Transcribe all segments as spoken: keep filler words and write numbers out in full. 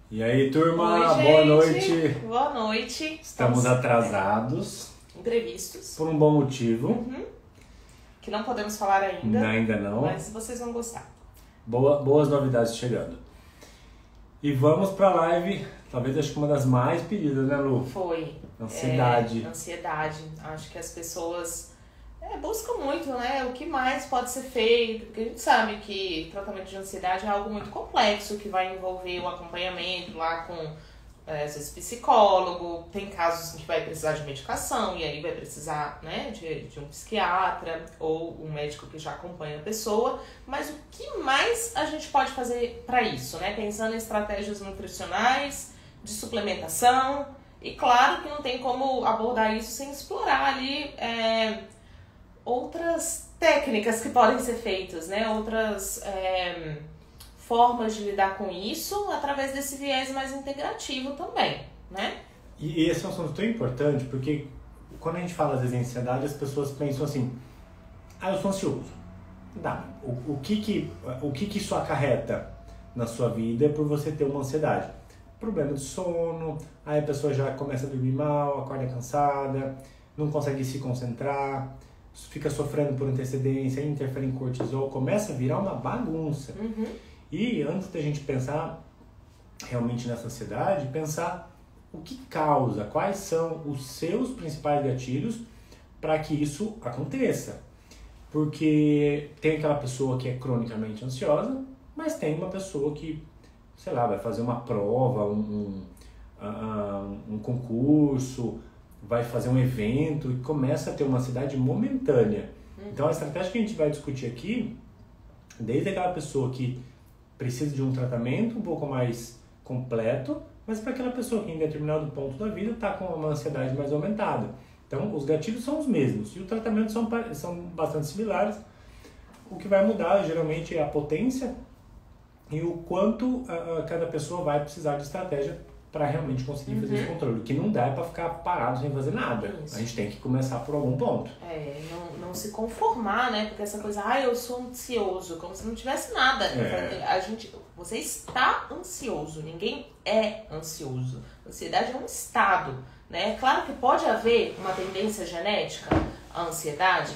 E aí, turma, Oi, boa noite. Boa noite. Estamos Estamos atrasados. Imprevistos. Por um bom motivo. Uhum. Que não podemos falar ainda. Ainda não. Mas vocês vão gostar. Boa, boas novidades chegando. E vamos pra live, talvez acho que uma das mais pedidas, né, Lu? Foi. Ansiedade. É, ansiedade. Acho que as pessoas é, buscam muito, né? O que mais pode ser feito. Porque a gente sabe que tratamento de ansiedade é algo muito complexo, que vai envolver o acompanhamento lá com, é, às vezes, psicólogo. Tem casos em que vai precisar de medicação e aí vai precisar, né, de, de um psiquiatra ou um médico que já acompanha a pessoa. Mas o que mais a gente pode fazer para isso, né? Pensando em estratégias nutricionais, de suplementação. E claro que não tem como abordar isso sem explorar ali é, outras técnicas que podem ser feitas, né? Outras é, formas de lidar com isso através desse viés mais integrativo também, né? E, e esse é um assunto tão importante porque quando a gente fala às vezes em ansiedade, as pessoas pensam assim, ah, eu sou ansioso. Não, o, o, que, que, o que, que isso acarreta na sua vida por você ter uma ansiedade? Problema de sono, aí a pessoa já começa a dormir mal, acorda cansada, não consegue se concentrar, fica sofrendo por antecedência, interfere em cortisol, começa a virar uma bagunça. Uhum. E antes da gente pensar realmente nessa ansiedade, pensar o que causa, quais são os seus principais gatilhos para que isso aconteça. Porque tem aquela pessoa que é cronicamente ansiosa, mas tem uma pessoa que, sei lá, vai fazer uma prova, um, um, um concurso, vai fazer um evento e começa a ter uma ansiedade momentânea. Uhum. Então a estratégia que a gente vai discutir aqui, desde aquela pessoa que precisa de um tratamento um pouco mais completo, mas para aquela pessoa que em determinado ponto da vida está com uma ansiedade mais aumentada. Então os gatilhos são os mesmos e o tratamento são, são bastante similares. O que vai mudar geralmente é a potência e o quanto uh, cada pessoa vai precisar de estratégia para realmente conseguir fazer uhum. esse controle. O que não dá é para ficar parado sem fazer nada. Isso. A gente tem que começar por algum ponto. É, não, não se conformar, né? Porque essa coisa, ah, eu sou ansioso, como se não tivesse nada. É. A gente, você está ansioso, ninguém é ansioso. Ansiedade é um estado, né? Claro que pode haver uma tendência genética à ansiedade.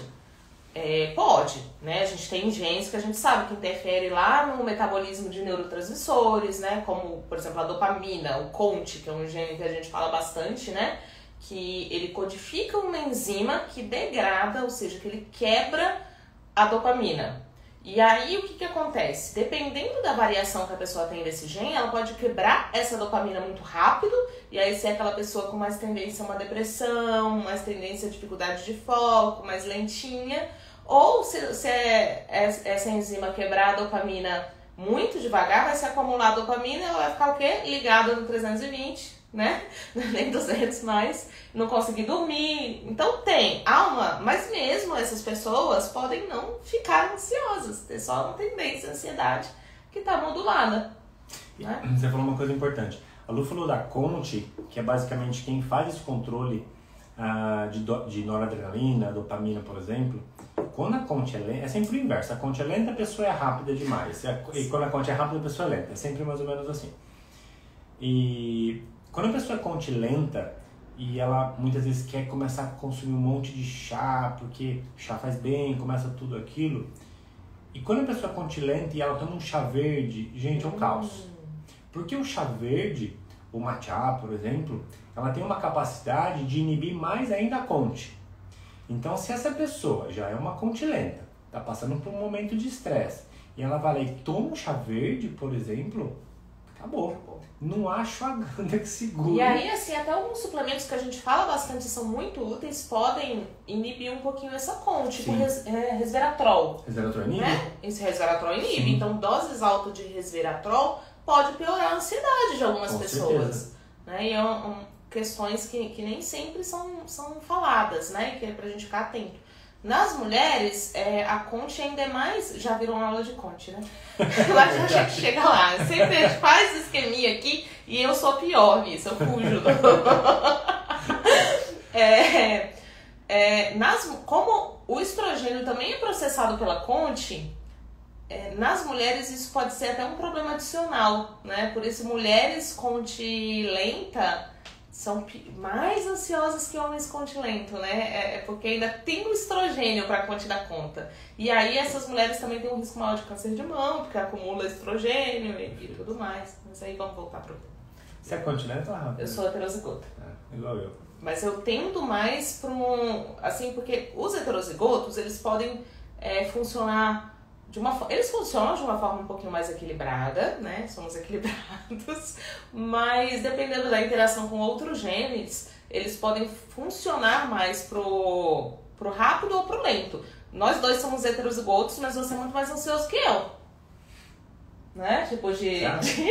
É, pode, né? A gente tem genes que a gente sabe que interfere lá no metabolismo de neurotransmissores, né? Como, por exemplo, a dopamina, o CONT, que é um gene que a gente fala bastante, né? Que ele codifica uma enzima que degrada, ou seja, que ele quebra a dopamina. E aí, o que que acontece? Dependendo da variação que a pessoa tem desse gene, ela pode quebrar essa dopamina muito rápido, e aí ser aquela pessoa com mais tendência a uma depressão, mais tendência a dificuldade de foco, mais lentinha. Ou se, se é essa enzima quebrar a dopamina muito devagar, vai se acumular a dopamina e ela vai ficar o quê? Ligada no trezentos e vinte, né? Nem duzentos mais, não conseguir dormir. Então tem, há uma, mas mesmo essas pessoas podem não ficar ansiosas, ter só uma tendência à ansiedade que está modulada. Né? Você falou uma coisa importante. A Lu falou da CONT, que é basicamente quem faz esse controle uh, de, do, de noradrenalina, dopamina, por exemplo. Quando a CONT é lenta, é sempre o inverso. A CONT é lenta, a pessoa é rápida demais. E quando a CONT é rápida, a pessoa é lenta. É sempre mais ou menos assim. E quando a pessoa é CONT lenta e ela muitas vezes quer começar a consumir um monte de chá, porque chá faz bem, começa tudo aquilo. E quando a pessoa é CONT lenta e ela toma um chá verde, gente, é um caos. Porque o chá verde, o matcha, por exemplo, ela tem uma capacidade de inibir mais ainda a CONT. Então, se essa pessoa já é uma CONT lenta, está passando por um momento de estresse, e ela vai lá e toma um chá verde, por exemplo, acabou. acabou. Não há ashwagandha que segura. E aí, assim, até alguns suplementos que a gente fala bastante são muito úteis, podem inibir um pouquinho essa CONT, tipo res, é, resveratrol. Resveratrol inibe? Né? Esse resveratrol inibe. Sim. Então, doses altas de resveratrol pode piorar a ansiedade de algumas Com pessoas. Né? E é um, um, questões que, que nem sempre são, são faladas, né? Que é pra gente ficar atento. Nas mulheres, é, a CONT ainda é mais... Já virou uma aula de CONT, né? Mas a gente chega lá. Sempre a gente faz esqueminha aqui e eu sou pior nisso, eu fujo. é, é, nas, como o estrogênio também é processado pela CONT, é, nas mulheres isso pode ser até um problema adicional, né? Por isso, mulheres contilenta são mais ansiosas que homens contilento, né? É, é porque ainda tem o estrogênio para conte dar conta. E aí essas mulheres também têm um risco maior de câncer de mama, porque acumula estrogênio e, e tudo mais. Mas aí vamos voltar pro... Você é continente ou rápido? Eu sou heterozigota. É, igual eu. Mas eu tendo mais para um... Assim, porque os heterozigotos, eles podem é, funcionar de uma forma... Eles funcionam de uma forma um pouquinho mais equilibrada, né? Somos equilibrados. Mas dependendo da interação com outros genes, eles podem funcionar mais pro, pro rápido ou pro lento. Nós dois somos heterozigotos, mas você é muito mais ansioso que eu. Né? Tipo de... Tá. de...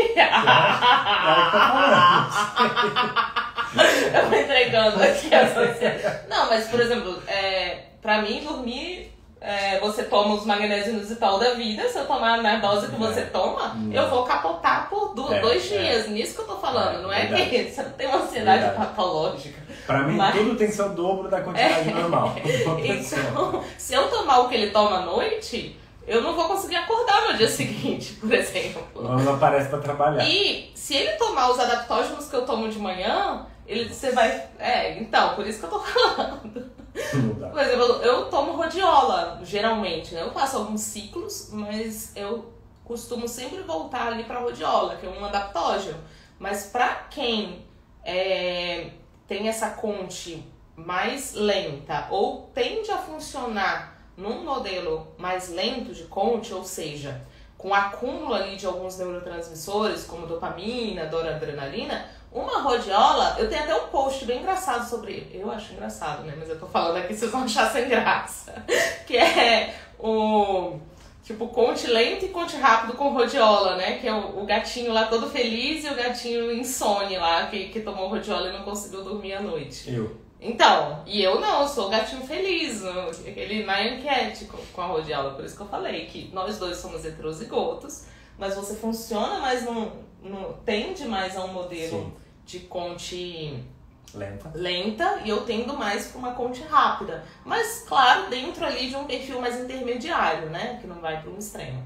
É, eu vou entregando aqui as coisas. Não, mas por exemplo, é, pra mim dormir, é, você toma os magnésio inositol da vida, se eu tomar na dose que você toma, não. eu vou capotar por do, É, dois dias. é. Nisso que eu tô falando, É, não é verdade. que você não tem uma ansiedade Verdade. patológica. Pra mim, Mas- tudo tem que ser o dobro da quantidade É. normal. Uma pessoa. Então, se eu tomar o que ele toma à noite, eu não vou conseguir acordar no dia seguinte, por exemplo. Não aparece pra trabalhar. E se ele tomar os adaptógenos que eu tomo de manhã, ele, você vai... É, então, por isso que eu tô falando. Não dá. Por exemplo, eu tomo rodiola, geralmente, né? Eu faço alguns ciclos, mas eu costumo sempre voltar ali pra rodiola, que é um adaptógeno. Mas pra quem é, tem essa conte mais lenta ou tende a funcionar num modelo mais lento de conte, ou seja, com acúmulo ali de alguns neurotransmissores, como dopamina, noradrenalina, uma rodiola, eu tenho até um post bem engraçado sobre, eu acho engraçado, né, mas eu tô falando aqui, vocês vão achar sem graça, que é o, tipo, conte lento e conte rápido com rodiola, né, que é o, o gatinho lá todo feliz e o gatinho insone lá, que, que tomou rodiola e não conseguiu dormir à noite. Eu. Então, e eu não, eu sou o gatinho feliz, no- aquele na enquete com, com a rodiola, por isso que eu falei que nós dois somos heterozigotos, mas você funciona mais num, num tende mais a um modelo Sim. de conte Lenta. lenta e eu tendo mais para uma conte rápida, mas claro, dentro ali de um perfil mais intermediário, né, que não vai para um extremo.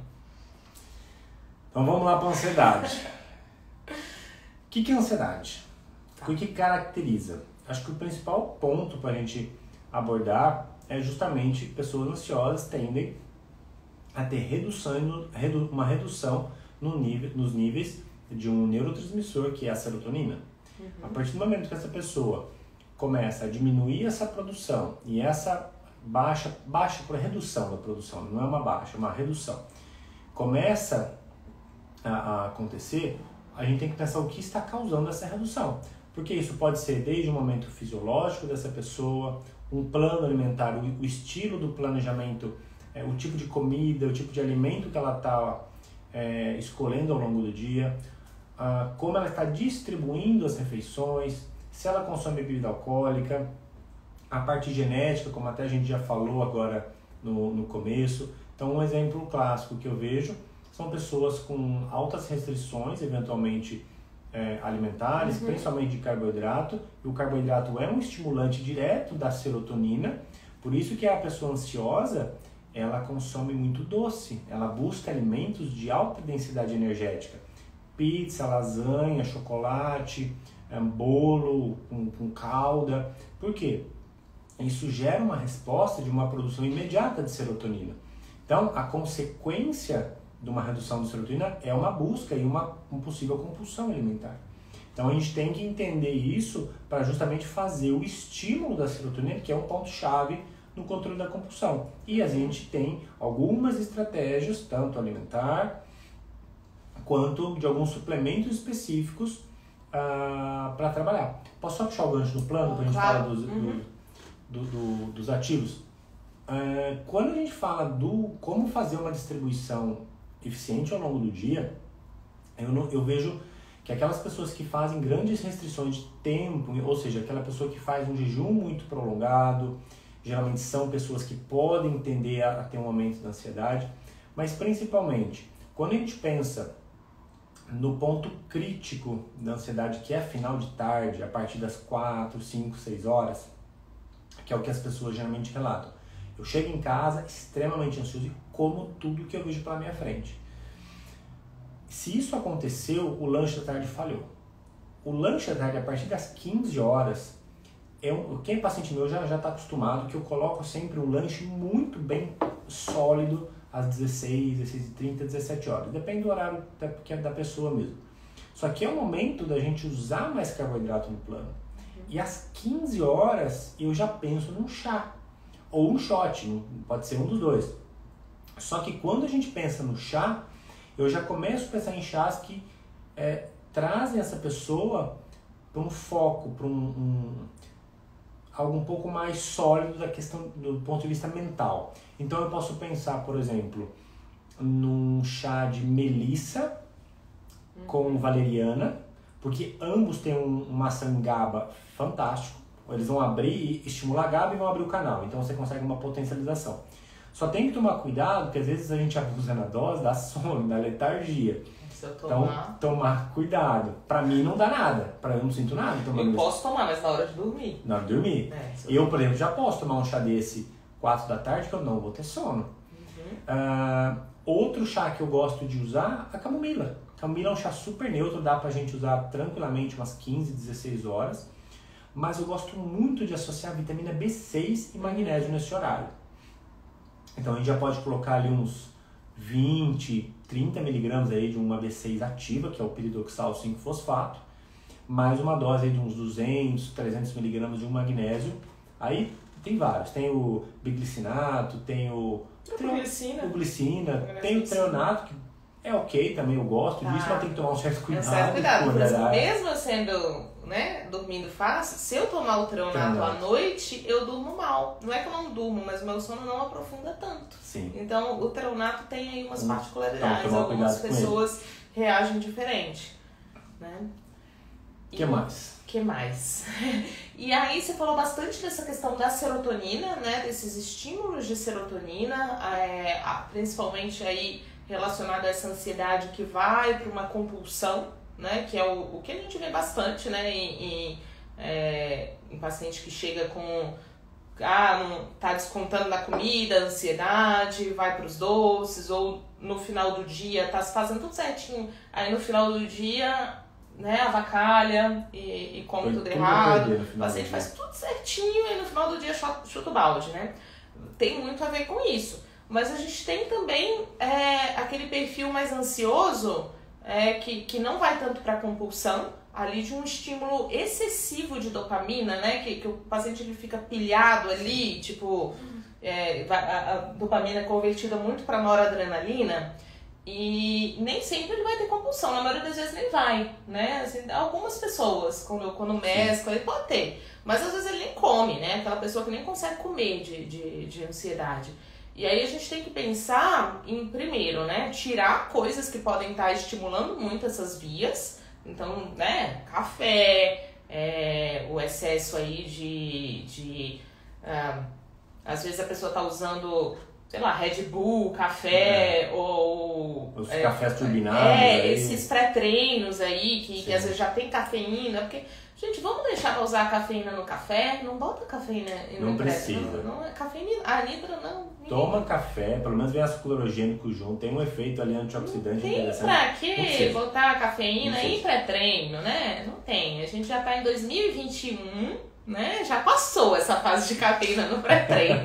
Então vamos lá pra ansiedade. O que, que é ansiedade? Tá. O que caracteriza? Acho que o principal ponto para a gente abordar é justamente pessoas ansiosas tendem a ter redução, no- redu- uma redução no nível, nos níveis de um neurotransmissor que é a serotonina. A partir do momento que essa pessoa começa a diminuir essa produção e essa baixa, baixa por redução da produção, não é uma baixa, é uma redução, começa a, a acontecer, a gente tem que pensar o que está causando essa redução. Porque isso pode ser desde o momento fisiológico dessa pessoa, um plano alimentar, o, o estilo do planejamento, é, o tipo de comida, o tipo de alimento que ela está é, escolhendo ao longo do dia, ah, como ela está distribuindo as refeições, se ela consome bebida alcoólica, a parte genética, como até a gente já falou agora no, no começo. Então, um exemplo clássico que eu vejo são pessoas com altas restrições, eventualmente, É, alimentares, Uhum. principalmente de carboidrato, e o carboidrato é um estimulante direto da serotonina, por isso que a pessoa ansiosa, ela consome muito doce, ela busca alimentos de alta densidade energética, pizza, lasanha, chocolate, é, bolo com, com calda, por quê? Isso gera uma resposta de uma produção imediata de serotonina. Então, a consequência de uma redução de serotonina é uma busca e uma, uma possível compulsão alimentar. Então a gente tem que entender isso para justamente fazer o estímulo da serotonina, que é um ponto-chave no controle da compulsão. E a gente tem algumas estratégias, tanto alimentar, quanto de alguns suplementos específicos ah, para trabalhar. Posso só puxar o gancho no plano para a gente Claro. falar dos, Uhum. do, do, do, dos ativos? Ah, quando a gente fala do como fazer uma distribuição eficiente ao longo do dia, eu, não, eu vejo que aquelas pessoas que fazem grandes restrições de tempo, ou seja, aquela pessoa que faz um jejum muito prolongado, geralmente são pessoas que podem tender a, a ter um aumento da ansiedade, mas principalmente, quando a gente pensa no ponto crítico da ansiedade, que é final de tarde, a partir das quatro, cinco, seis horas, que é o que as pessoas geralmente relatam. Eu chego em casa extremamente ansioso e como tudo que eu vejo pela minha frente. Se isso aconteceu, o lanche da tarde falhou. O lanche da tarde, a partir das quinze horas, eu, quem é paciente meu já está acostumado que eu coloco sempre um lanche muito bem sólido às dezesseis, dezesseis e trinta, dezessete horas. Depende do horário da, que é da pessoa mesmo. Só que é o momento da gente usar mais carboidrato no plano. E às quinze horas eu já penso num chá. Ou um shot, pode ser um dos dois. Só que quando a gente pensa no chá, eu já começo a pensar em chás que é, trazem essa pessoa para um foco, para um, um, algo um pouco mais sólido da questão, do ponto de vista mental. Então eu posso pensar, por exemplo, num chá de melissa hum. com valeriana, porque ambos têm um, uma ação em GABA fantástico. Eles vão abrir e estimular a GABA e vão abrir o canal, então você consegue uma potencialização. Só tem que tomar cuidado, porque às vezes a gente abusa na dose, dá sono, dá letargia. Se eu tomar... Então, tomar cuidado. Pra mim não dá nada, pra eu não sinto nada. Eu isso. posso tomar, mas na hora de dormir. Na hora de dormir. É, eu, eu, por exemplo, já posso tomar um chá desse quatro da tarde, que eu não vou ter sono. Uhum. Uh, outro chá que eu gosto de usar, a camomila. Camomila é um chá super neutro, dá pra gente usar tranquilamente umas quinze, dezesseis horas. Mas eu gosto muito de associar vitamina B seis e magnésio nesse horário. Então a gente já pode colocar ali uns vinte, trinta miligramas aí de uma B seis ativa, que é o piridoxal cinco fosfato, mais uma dose aí de uns duzentos, trezentos miligramas de um magnésio. Aí tem vários, tem o biglicinato, tem o... Tem o glicina. O glicina, tem o treonato, que é ok também, eu gosto disso, ah, mas tem que tomar um certo cuidado. Um certo cuidado, por exemplo, mesmo sendo... Né, dormindo fácil, se eu tomar o treonato à noite, eu durmo mal. Não é que eu não durmo, mas o meu sono não aprofunda tanto. Sim. Então, o treonato tem aí umas então, particularidades. Então, algumas pessoas reagem diferente. Né? O que mais? que mais? E aí, você falou bastante dessa questão da serotonina, né, desses estímulos de serotonina, é, principalmente aí relacionado a essa ansiedade que vai para uma compulsão. Né, que é o, o que a gente vê bastante, né, em, em, é, em paciente que chega com, ah, não, tá descontando na comida, ansiedade, vai para os doces, ou no final do dia tá se fazendo tudo certinho, aí no final do dia, né, avacalha e, e come tudo, tudo errado, o paciente faz tudo certinho e no final do dia chuta o balde, né, tem muito a ver com isso, mas a gente tem também é, aquele perfil mais ansioso, É, que, que não vai tanto para compulsão, ali de um estímulo excessivo de dopamina, né? Que, que o paciente ele fica pilhado ali, tipo, é, a, a dopamina é convertida muito para noradrenalina e nem sempre ele vai ter compulsão, na maioria das vezes nem vai, né? Assim, algumas pessoas, quando, quando mescla, ele pode ter, mas às vezes ele nem come, né? Aquela pessoa que nem consegue comer de, de, de ansiedade. E aí a gente tem que pensar em, primeiro, né, tirar coisas que podem estar estimulando muito essas vias. Então, né, café, é, o excesso aí de... de ah, às vezes a pessoa está usando, sei lá, Red Bull, café, é. ou... Os é, cafés turbinados. É, aí. esses pré-treinos aí, que, que às vezes já tem cafeína, porque... Gente, vamos deixar pra usar a cafeína no café? Não bota cafeína no Não precisa. Não, não é cafeína, a nitro não. Toma café, pelo menos vem ácido clorogênico junto, tem um efeito ali antioxidante não tem interessante. Pra quê botar cafeína em pré-treino, né? Não tem. A gente já tá em dois mil e vinte e um, né? Já passou essa fase de cafeína no pré-treino.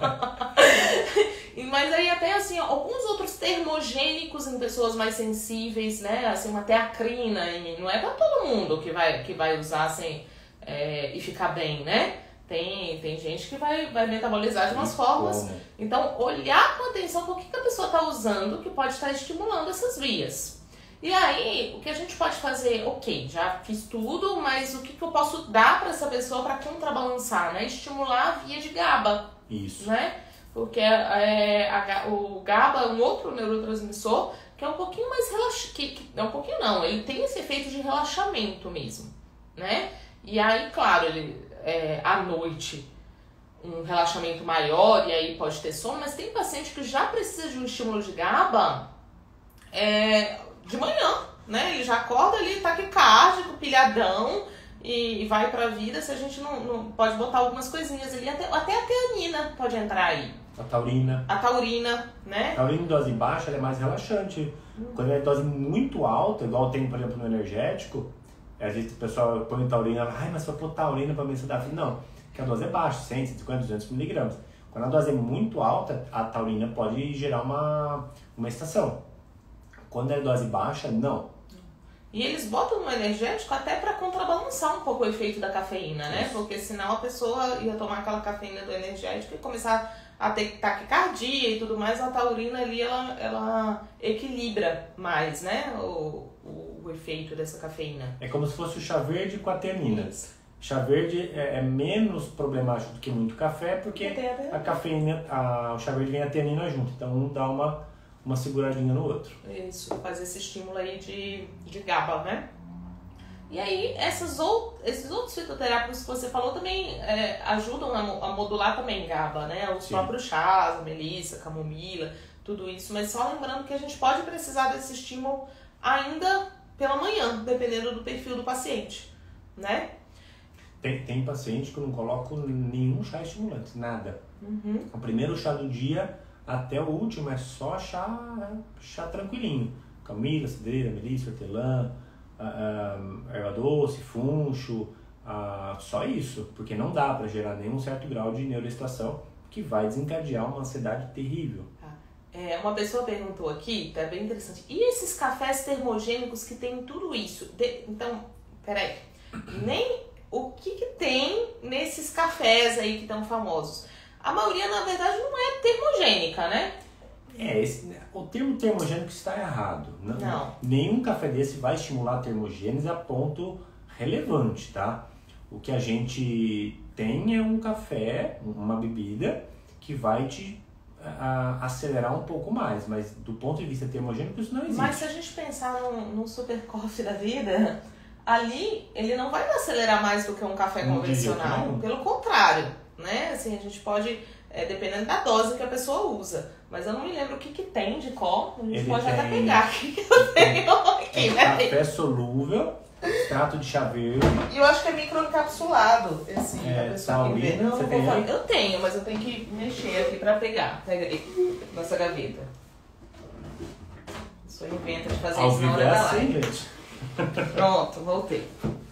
Mas aí até assim, alguns outros termogênicos em pessoas mais sensíveis, né? Assim, uma teacrina, e não é pra todo mundo que vai, que vai usar assim, é, e ficar bem, né? Tem, tem gente que vai, vai metabolizar de umas e formas. Como? Então, olhar com atenção por que, que a pessoa está usando que pode estar estimulando essas vias. E aí, o que a gente pode fazer? Ok, já fiz tudo, mas o que, que eu posso dar para essa pessoa para contrabalançar, né? Estimular a via de GABA. Isso. Né? Porque é, a, o GABA é um outro neurotransmissor que é um pouquinho mais relaxante. Que, que, não, um pouquinho não, ele tem esse efeito de relaxamento mesmo, né? E aí, claro, ele, é, à noite, um relaxamento maior e aí pode ter sono, mas tem paciente que já precisa de um estímulo de GABA é, de manhã, né? Ele já acorda ali taquicárdico, pilhadão, e, e vai pra vida se a gente não, não pode botar algumas coisinhas ali, até, até a teanina pode entrar aí. A taurina. A taurina, né? A taurina em dose baixa ela é mais relaxante. Hum. Quando é dose muito alta, igual tem, por exemplo, no energético, às vezes o pessoal põe taurina, ai, mas vai pôr taurina pra me sedar. Não, porque a dose é baixa, cem, cento e cinquenta, duzentos miligramas. Quando a dose é muito alta, a taurina pode gerar uma, uma estação. Quando é dose baixa, não. E eles botam no energético até para contrabalançar um pouco o efeito da cafeína, né? Isso. Porque senão a pessoa ia tomar aquela cafeína do energético e começar a ter taquicardia e tudo mais. A taurina ali, ela, ela equilibra mais, né? O, o, o efeito dessa cafeína. É como se fosse o chá verde com a teanina. Chá verde é, é menos problemático do que muito café, porque a cafeína, a, o chá verde vem a teanina junto. Então um dá uma, uma seguradinha no outro. Isso, faz esse estímulo aí de, de GABA, né? E aí, essas ou, esses outros fitoterápicos que você falou também é, ajudam a, a modular também GABA, né? Os Sim. próprios chás, a melissa, a camomila, tudo isso. Mas só lembrando que a gente pode precisar desse estímulo ainda pela manhã, dependendo do perfil do paciente, né? Tem, tem paciente que eu não coloco nenhum chá estimulante, nada. Uhum. O primeiro chá do dia até o último é só chá, chá tranquilinho. Camomila, cidreira, melissa, hortelã, uh, erva doce, funcho, uh, só isso. Porque não dá para gerar nenhum certo grau de neuroestação que vai desencadear uma ansiedade terrível. É, uma pessoa perguntou aqui, tá bem interessante, e esses cafés termogênicos que tem tudo isso? De, então, peraí, nem... O que, que tem nesses cafés aí que estão famosos? A maioria, na verdade, não é termogênica, né? É, esse, o termo termogênico está errado. Não, não. Nenhum café desse vai estimular a termogênese a ponto relevante, tá? O que a gente tem é um café, uma bebida, que vai te a, acelerar um pouco mais. Mas do ponto de vista termogênico, isso não existe. Mas se a gente pensar num, num super coffee da vida... Ali, ele não vai acelerar mais do que um café não convencional. Pelo contrário, né? Assim, a gente pode, é, dependendo da dose que a pessoa usa. Mas eu não me lembro o que, que tem de qual. A gente ele pode tem... até pegar o que, que eu tenho aqui, é né? Café solúvel, extrato de chá verde. E eu acho que é microencapsulado esse, é, a pessoa que vê. Não, você não tem vou aí? Eu tenho, mas eu tenho que mexer aqui pra pegar. Pega aí, nessa gaveta. Só inventa de fazer Ao isso na vivo hora é da assim, live. gente. Pronto, voltei.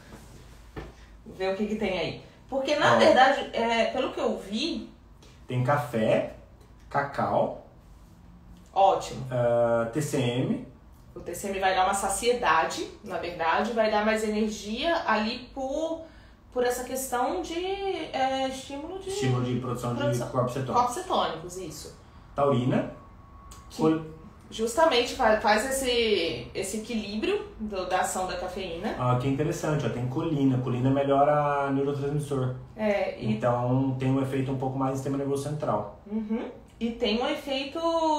Vou ver o que, que tem aí. Porque, na Ó, verdade, é, pelo que eu vi... Tem café, cacau, Ótimo. uh, T C M. O T C M vai dar uma saciedade, na verdade, vai dar mais energia ali por, por essa questão de é, estímulo de... Estímulo de produção, produção de corpos cetônicos. Corpos cetônicos, isso. Taurina. Que Col... justamente faz, faz esse, esse equilíbrio do, da ação da cafeína. Ah, que interessante, ó, tem colina. Colina melhora neurotransmissor. É, e... Então tem um efeito um pouco mais no sistema nervoso central. Uhum. E tem um efeito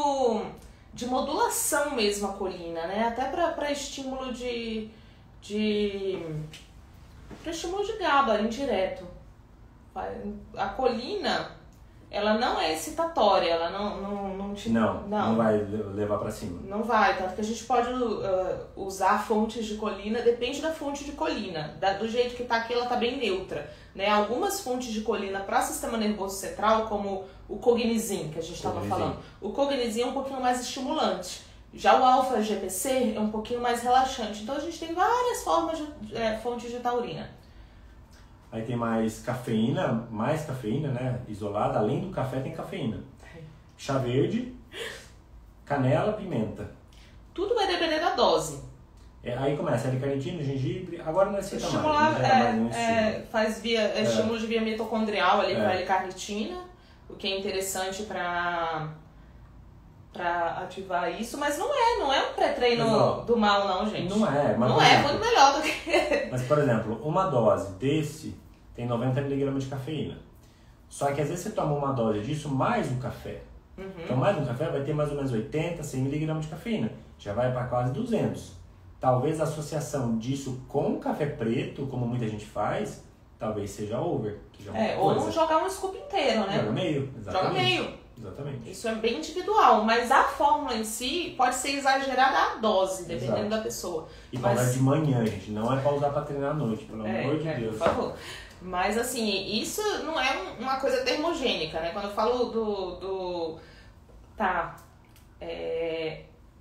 de modulação mesmo a colina, né? Até para estímulo de... de para estímulo de GABA indireto. A colina, ela não é excitatória, ela não, não, não te... Não, não, não vai levar para cima. Não vai, tanto que a gente pode uh, usar fontes de colina, depende da fonte de colina. Da, do jeito que tá aqui, ela tá bem neutra. Né? Algumas fontes de colina para sistema nervoso central, como o cognizin, que a gente estava falando. O cognizin é um pouquinho mais estimulante. Já o alfa-G P C é um pouquinho mais relaxante. Então a gente tem várias formas de é, fontes de taurina. Aí tem mais cafeína, mais cafeína, né? Isolada. Além do café tem cafeína. Chá verde, canela, pimenta. Tudo vai depender da dose. É, aí começa L-carnitina, gengibre. Agora não é cita Estimular, mais. é, mais é, faz via, é. estímulo de via mitocondrial ali é. com a L-carnitina, o que é interessante para para ativar isso, mas não é, não é um pré-treino mas, ó, do mal não, gente. Não é, mas não é, exemplo, muito melhor do que... Mas, por exemplo, uma dose desse tem noventa miligramas de cafeína. Só que às vezes você toma uma dose disso mais o café. Uhum. Então mais um café vai ter mais ou menos oitenta, cem miligramas de cafeína. Já vai para quase duzentos. Talvez a associação disso com o café preto, como muita gente faz, talvez seja over. Que já é, é ou não jogar um scoop inteiro, né? Joga meio, exatamente. Joga meio. Exatamente. Isso é bem individual, mas a fórmula em si pode ser exagerada a dose, dependendo Exato. Da pessoa. E mas... para de manhã, gente, não é para usar para treinar à noite, pelo é, amor de é, Deus. Por favor. Mas assim, isso não é uma coisa termogênica, né? Quando eu falo do... do tá, é,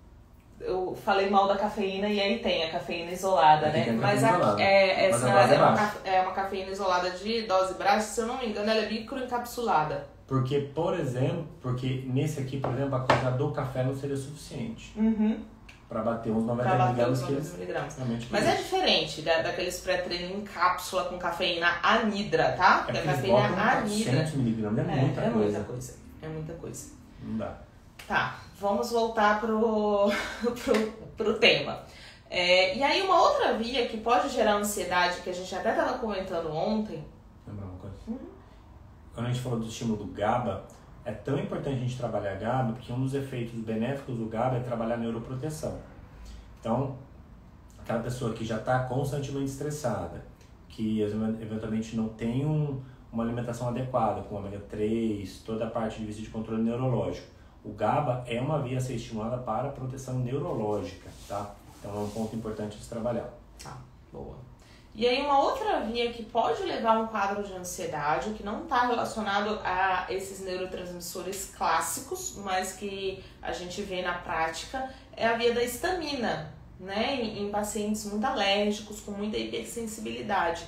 eu falei mal da cafeína e aí tem a cafeína isolada, né? Tem a Mas cafeína a, isolada. é, essa Mas a é, uma, baixa. é uma cafeína isolada de dose baixa, se eu não me engano, ela é microencapsulada. Porque, por exemplo, porque nesse aqui, por exemplo, a quantidade do café não seria suficiente. Uhum. Para bater uns noventa miligramas que eles realmente Mas é diferente da, daqueles pré-treino em cápsula com cafeína anidra, tá? É que a cafeína anidra. quatrocentos miligramas, é, é muita é coisa. muita coisa. É muita coisa. Não dá. Tá, vamos voltar pro, pro, pro tema. É, e aí uma outra via que pode gerar ansiedade, que a gente até estava comentando ontem... Lembra uma coisa? Uhum. Quando a gente falou do estímulo do GABA, é tão importante a gente trabalhar GABA, porque um dos efeitos benéficos do GABA é trabalhar a neuroproteção. Então, aquela pessoa que já está constantemente estressada, que eventualmente não tem um, uma alimentação adequada, com ômega três, toda a parte de vista de controle neurológico, o GABA é uma via a ser estimulada para a proteção neurológica, tá? Então é um ponto importante de se trabalhar. Tá, boa. E aí uma outra via que pode levar a um quadro de ansiedade, que não está relacionado a esses neurotransmissores clássicos, mas que a gente vê na prática, é a via da histamina, né? Em, em pacientes muito alérgicos, com muita hipersensibilidade.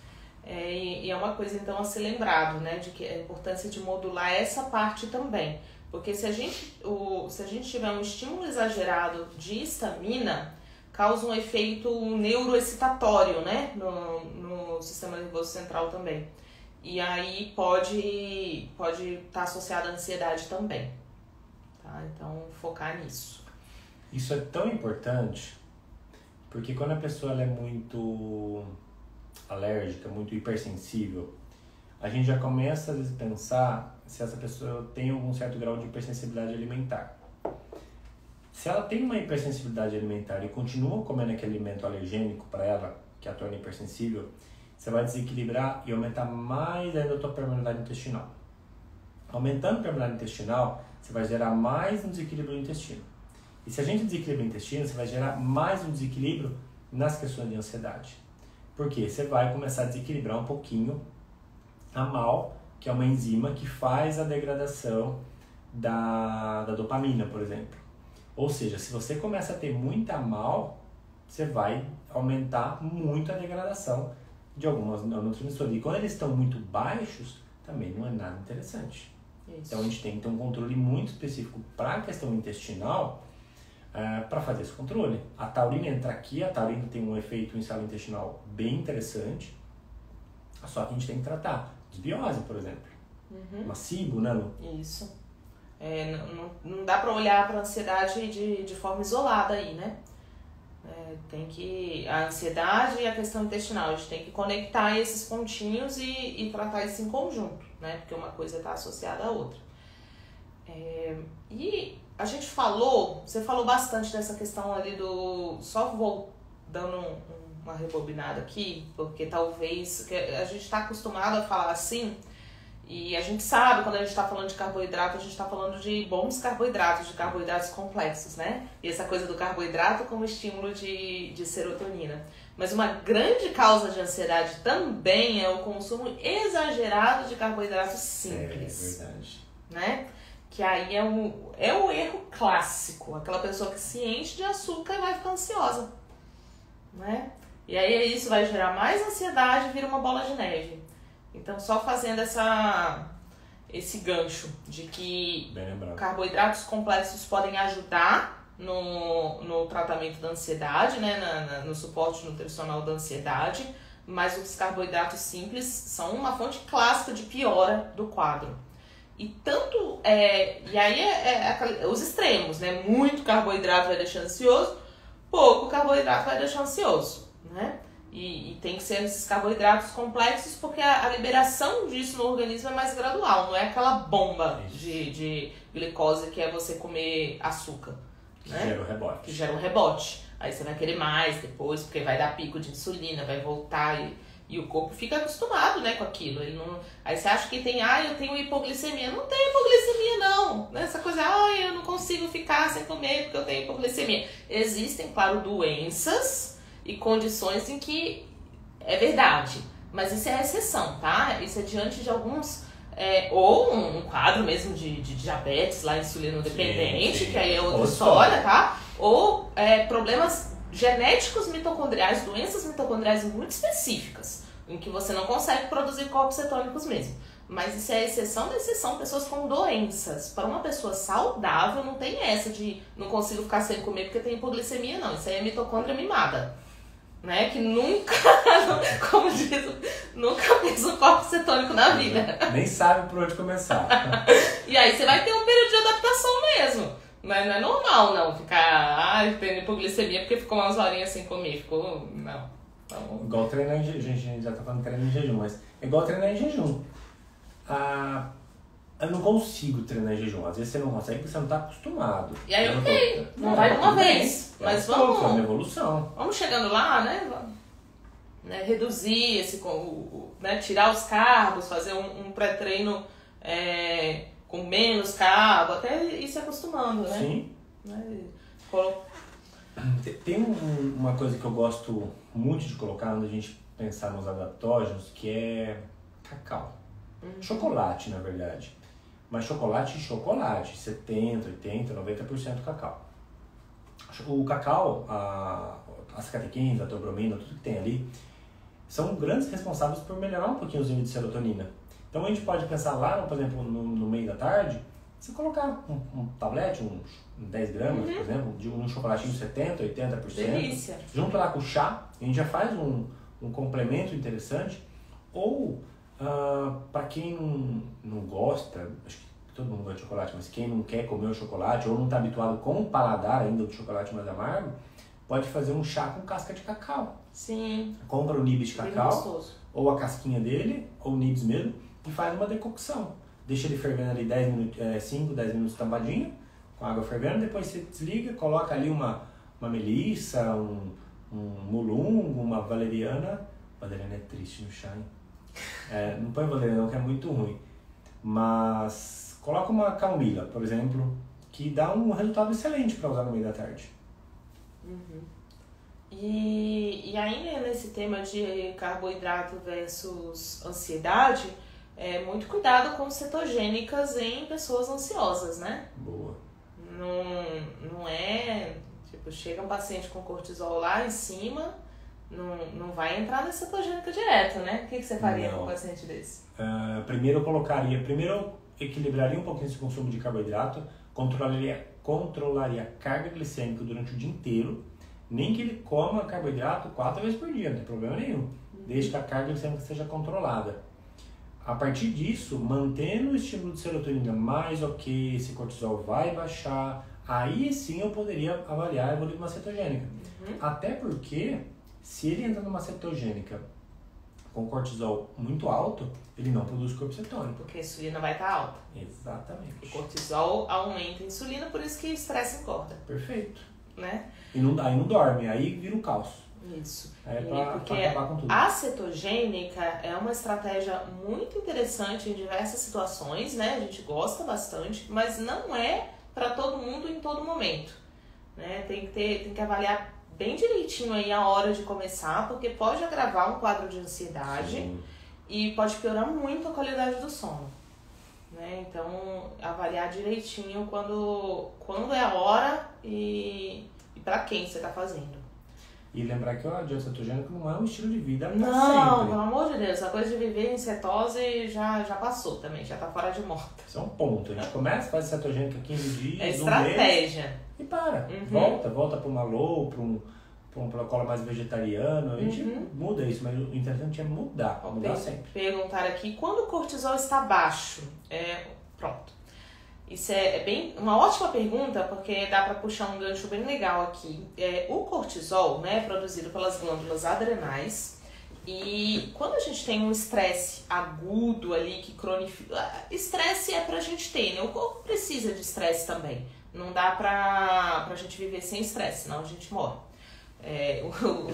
É, e, e é uma coisa então a ser lembrado, né? De que a importância de modular essa parte também. Porque se a gente, o, se a gente tiver um estímulo exagerado de histamina, causa um efeito neuroexcitatório, né, no, no sistema nervoso central também. E aí pode pode estar associado à ansiedade também. Tá? Então, focar nisso. Isso é tão importante, porque quando a pessoa ela é muito alérgica, muito hipersensível, a gente já começa às vezes a pensar se essa pessoa tem algum certo grau de hipersensibilidade alimentar. Se ela tem uma hipersensibilidade alimentar e continua comendo aquele alimento alergênico para ela, que a torna hipersensível, você vai desequilibrar e aumentar mais ainda a tua permeabilidade intestinal. Aumentando a permeabilidade intestinal, você vai gerar mais um desequilíbrio no intestino. E se a gente desequilibra o intestino, você vai gerar mais um desequilíbrio nas questões de ansiedade. Por quê? Você vai começar a desequilibrar um pouquinho a M A L, que é uma enzima que faz a degradação da, da dopamina, por exemplo. Ou seja, se você começa a ter muita M A L, você vai aumentar muito a degradação de algumas neurotransmissores. E quando eles estão muito baixos, também não é nada interessante. Isso. Então a gente tem que ter um controle muito específico para a questão intestinal, uh, para fazer esse controle. A taurina entra aqui, a taurina tem um efeito em saúde intestinal bem interessante, só que a gente tem que tratar. Desbiose, por exemplo. Uhum. Uma SIBO, né, Lu? Isso. É, não, não dá para olhar para a ansiedade de, de forma isolada aí, né? É, tem que... A ansiedade e a questão intestinal, a gente tem que conectar esses pontinhos e, e tratar isso em conjunto, né? Porque uma coisa está associada à outra. É, e a gente falou, você falou bastante dessa questão ali do... Só vou dando um, uma rebobinada aqui, porque talvez... Que a gente está acostumado a falar assim... E a gente sabe, quando a gente está falando de carboidrato, a gente está falando de bons carboidratos, de carboidratos complexos, né? E essa coisa do carboidrato como estímulo de, de serotonina. Mas uma grande causa de ansiedade também é o consumo exagerado de carboidratos simples. É, é verdade. Né? Que aí é o, é o erro clássico. Aquela pessoa que se enche de açúcar e vai ficar ansiosa. Né? E aí isso vai gerar mais ansiedade e vira uma bola de neve. Então, só fazendo essa, esse gancho de que carboidratos complexos podem ajudar no, no tratamento da ansiedade, né, na, na, no suporte nutricional da ansiedade, mas os carboidratos simples são uma fonte clássica de piora do quadro. E tanto, é, e aí é, é os extremos, né? Muito carboidrato vai deixar ansioso, pouco carboidrato vai deixar ansioso, né? E, e tem que ser esses carboidratos complexos porque a, a liberação disso no organismo é mais gradual, não é aquela bomba de, de glicose que é você comer açúcar. Que né? gera o rebote. Que gera um rebote. Aí você vai querer mais depois, porque vai dar pico de insulina, vai voltar e, E o corpo fica acostumado, né, com aquilo. Ele não... Aí você acha que tem, ah, eu tenho hipoglicemia. Não tem hipoglicemia, não. Essa coisa, ah, eu não consigo ficar sem comer porque eu tenho hipoglicemia. Existem, claro, doenças e condições em que é verdade. Mas isso é a exceção, tá? Isso é diante de alguns... É, ou um, um quadro mesmo de, de diabetes, lá, insulino dependente, sim, sim. Que aí é outra história, tá? Ou é, problemas genéticos mitocondriais, doenças mitocondriais muito específicas, em que você não consegue produzir corpos cetônicos mesmo. Mas isso é a exceção da exceção, pessoas com doenças. Para uma pessoa saudável, não tem essa de não consigo ficar sem comer porque tem hipoglicemia, não. Isso aí é mitocôndria mimada. Né? Que nunca, como diz, nunca fez um corpo cetônico na vida. Nem sabe por onde começar. E aí você vai ter um período de adaptação mesmo. Não é, não é normal, não, ficar, ah, tendo hipoglicemia porque ficou umas horinhas sem comer. Ficou, não. Então... Igual treinar em jejum, a gente já tá falando de treinar em jejum, mas é igual treinar em jejum. Ah, eu não consigo treinar em jejum. Às vezes você não consegue porque você não tá acostumado. E aí, ok, tô... não vai de uma vez. É, mas vamos. É uma evolução. Vamos chegando lá, né? né reduzir esse. O, o, né, tirar os carbos, fazer um, um pré-treino é, com menos carbo, até ir se acostumando, né? Sim. Né? Tem um, uma coisa que eu gosto muito de colocar quando a gente pensar nos adaptógenos, que é cacau. Uhum. Chocolate, na verdade. Mas chocolate e chocolate, setenta, oitenta, noventa por cento cacau. O cacau, a, as catequins, a teobromina, tudo que tem ali, são grandes responsáveis por melhorar um pouquinho os níveis de serotonina. Então a gente pode pensar lá, por exemplo, no, no meio da tarde, você colocar um, um tablete, uns dez gramas, uhum. por exemplo, de um chocolatinho setenta, oitenta por cento. Delícia. Junto lá com o chá, a gente já faz um, um complemento interessante. Ou, uh, para quem não, não gosta, acho que todo mundo gosta de chocolate, mas quem não quer comer o chocolate ou não está habituado com o paladar ainda do chocolate mais amargo, pode fazer um chá com casca de cacau. Sim. Compra o nibs de cacau, ou a casquinha dele, ou o nibs mesmo, e faz uma decocção. Deixa ele fervendo ali dez minutos, é, cinco, dez minutos tampadinho, com água fervendo, depois você desliga, coloca ali uma, uma melissa, um, um mulungo, uma valeriana. Valeriana é triste no chá, hein? É, não põe valeriana não, que é muito ruim. Mas coloca uma camomila, por exemplo, que dá um resultado excelente para usar no meio da tarde. Uhum. E, e ainda nesse tema de carboidrato versus ansiedade, é muito cuidado com cetogênicas em pessoas ansiosas, né? Boa. Não, não é, tipo, chega um paciente com cortisol lá em cima, não, não vai entrar na cetogênica direto, né? O que, que você faria não. com um paciente desse? Uh, primeiro eu colocaria, primeiro eu equilibraria um pouquinho esse consumo de carboidrato, controlaria, controlaria a carga glicêmica durante o dia inteiro, nem que ele coma carboidrato quatro vezes por dia, não tem problema nenhum, uhum. desde que a carga glicêmica seja controlada. A partir disso, mantendo o estímulo de serotonina mais ok, esse cortisol vai baixar, aí sim eu poderia avaliar a evoluir uma cetogênica. Uhum. Até porque, se ele entra numa cetogênica com cortisol muito alto, ele não produz corpo cetônico. Porque a insulina vai estar alta. Exatamente. O cortisol aumenta a insulina, por isso que o estresse engorda. Perfeito. Né? E não, aí não dorme, aí vira um caos. Isso. É pra, porque pra acabar com tudo. A cetogênica é uma estratégia muito interessante em diversas situações, né? A gente gosta bastante, mas não é para todo mundo em todo momento. Né? Tem que ter, tem que avaliar bem direitinho aí a hora de começar, porque pode agravar um quadro de ansiedade. Sim. E pode piorar muito a qualidade do sono. Né? Então, avaliar direitinho quando, quando é a hora e, e para quem você está fazendo. E lembrar que o dieta cetogênico não é um estilo de vida para não, sempre. Não, pelo amor de Deus, a coisa de viver em cetose já, já passou também, já tá fora de moda. Isso é um ponto. A gente começa a fazer cetogênica quinze dias, é estratégia. Um mês, e para. Uhum. Volta, volta para uma low, para um, um protocolo mais vegetariano. A gente uhum. muda isso, mas o interessante é mudar, Ó, mudar per- sempre. Perguntar aqui, quando o cortisol está baixo? É, pronto. Isso é, é bem, uma ótima pergunta, porque dá para puxar um gancho bem legal aqui. É, o cortisol, né, é produzido pelas glândulas adrenais, e quando a gente tem um estresse agudo ali, que cronifica... Estresse é pra gente ter, né? O corpo precisa de estresse também. Não dá pra, pra gente viver sem estresse, senão a gente morre. É,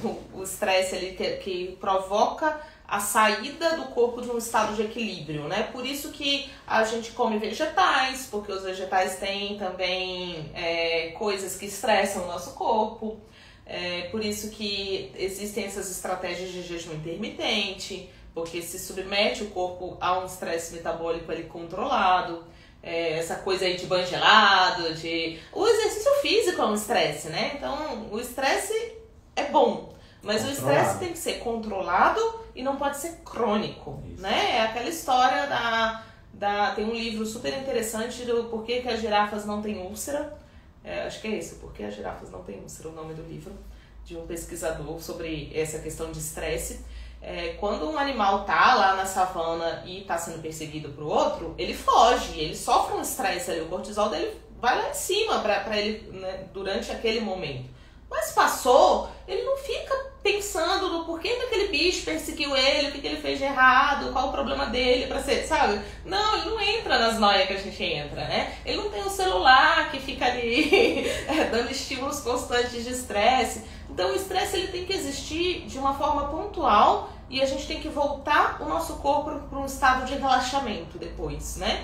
o estresse ali que, que provoca a saída do corpo de um estado de equilíbrio, né? Por isso que a gente come vegetais, porque os vegetais têm também é, coisas que estressam o nosso corpo. É, por isso que existem essas estratégias de jejum intermitente, porque se submete o corpo a um estresse metabólico ali controlado. É, essa coisa aí de banho gelado, de... O exercício físico é um estresse, né? Então, o estresse é bom, mas o estresse tem que ser controlado e não pode ser crônico, Isso. né? É aquela história da, da... Tem um livro super interessante do Porquê que as girafas não têm úlcera. É, acho que é esse, Porquê as girafas não têm úlcera, o nome do livro, de um pesquisador sobre essa questão de estresse. É, quando um animal tá lá na savana e tá sendo perseguido pro outro, ele foge, ele sofre um estresse ali, o cortisol dele vai lá em cima pra, pra ele, né, durante aquele momento. Mas passou, ele não fica pensando no porquê que aquele bicho perseguiu ele, o que, que ele fez de errado, qual o problema dele pra ser, sabe? Não, ele não entra nas noias que a gente entra, né? Ele não tem um celular que fica ali dando estímulos constantes de estresse. Então o estresse ele tem que existir de uma forma pontual e a gente tem que voltar o nosso corpo para um estado de relaxamento depois, né?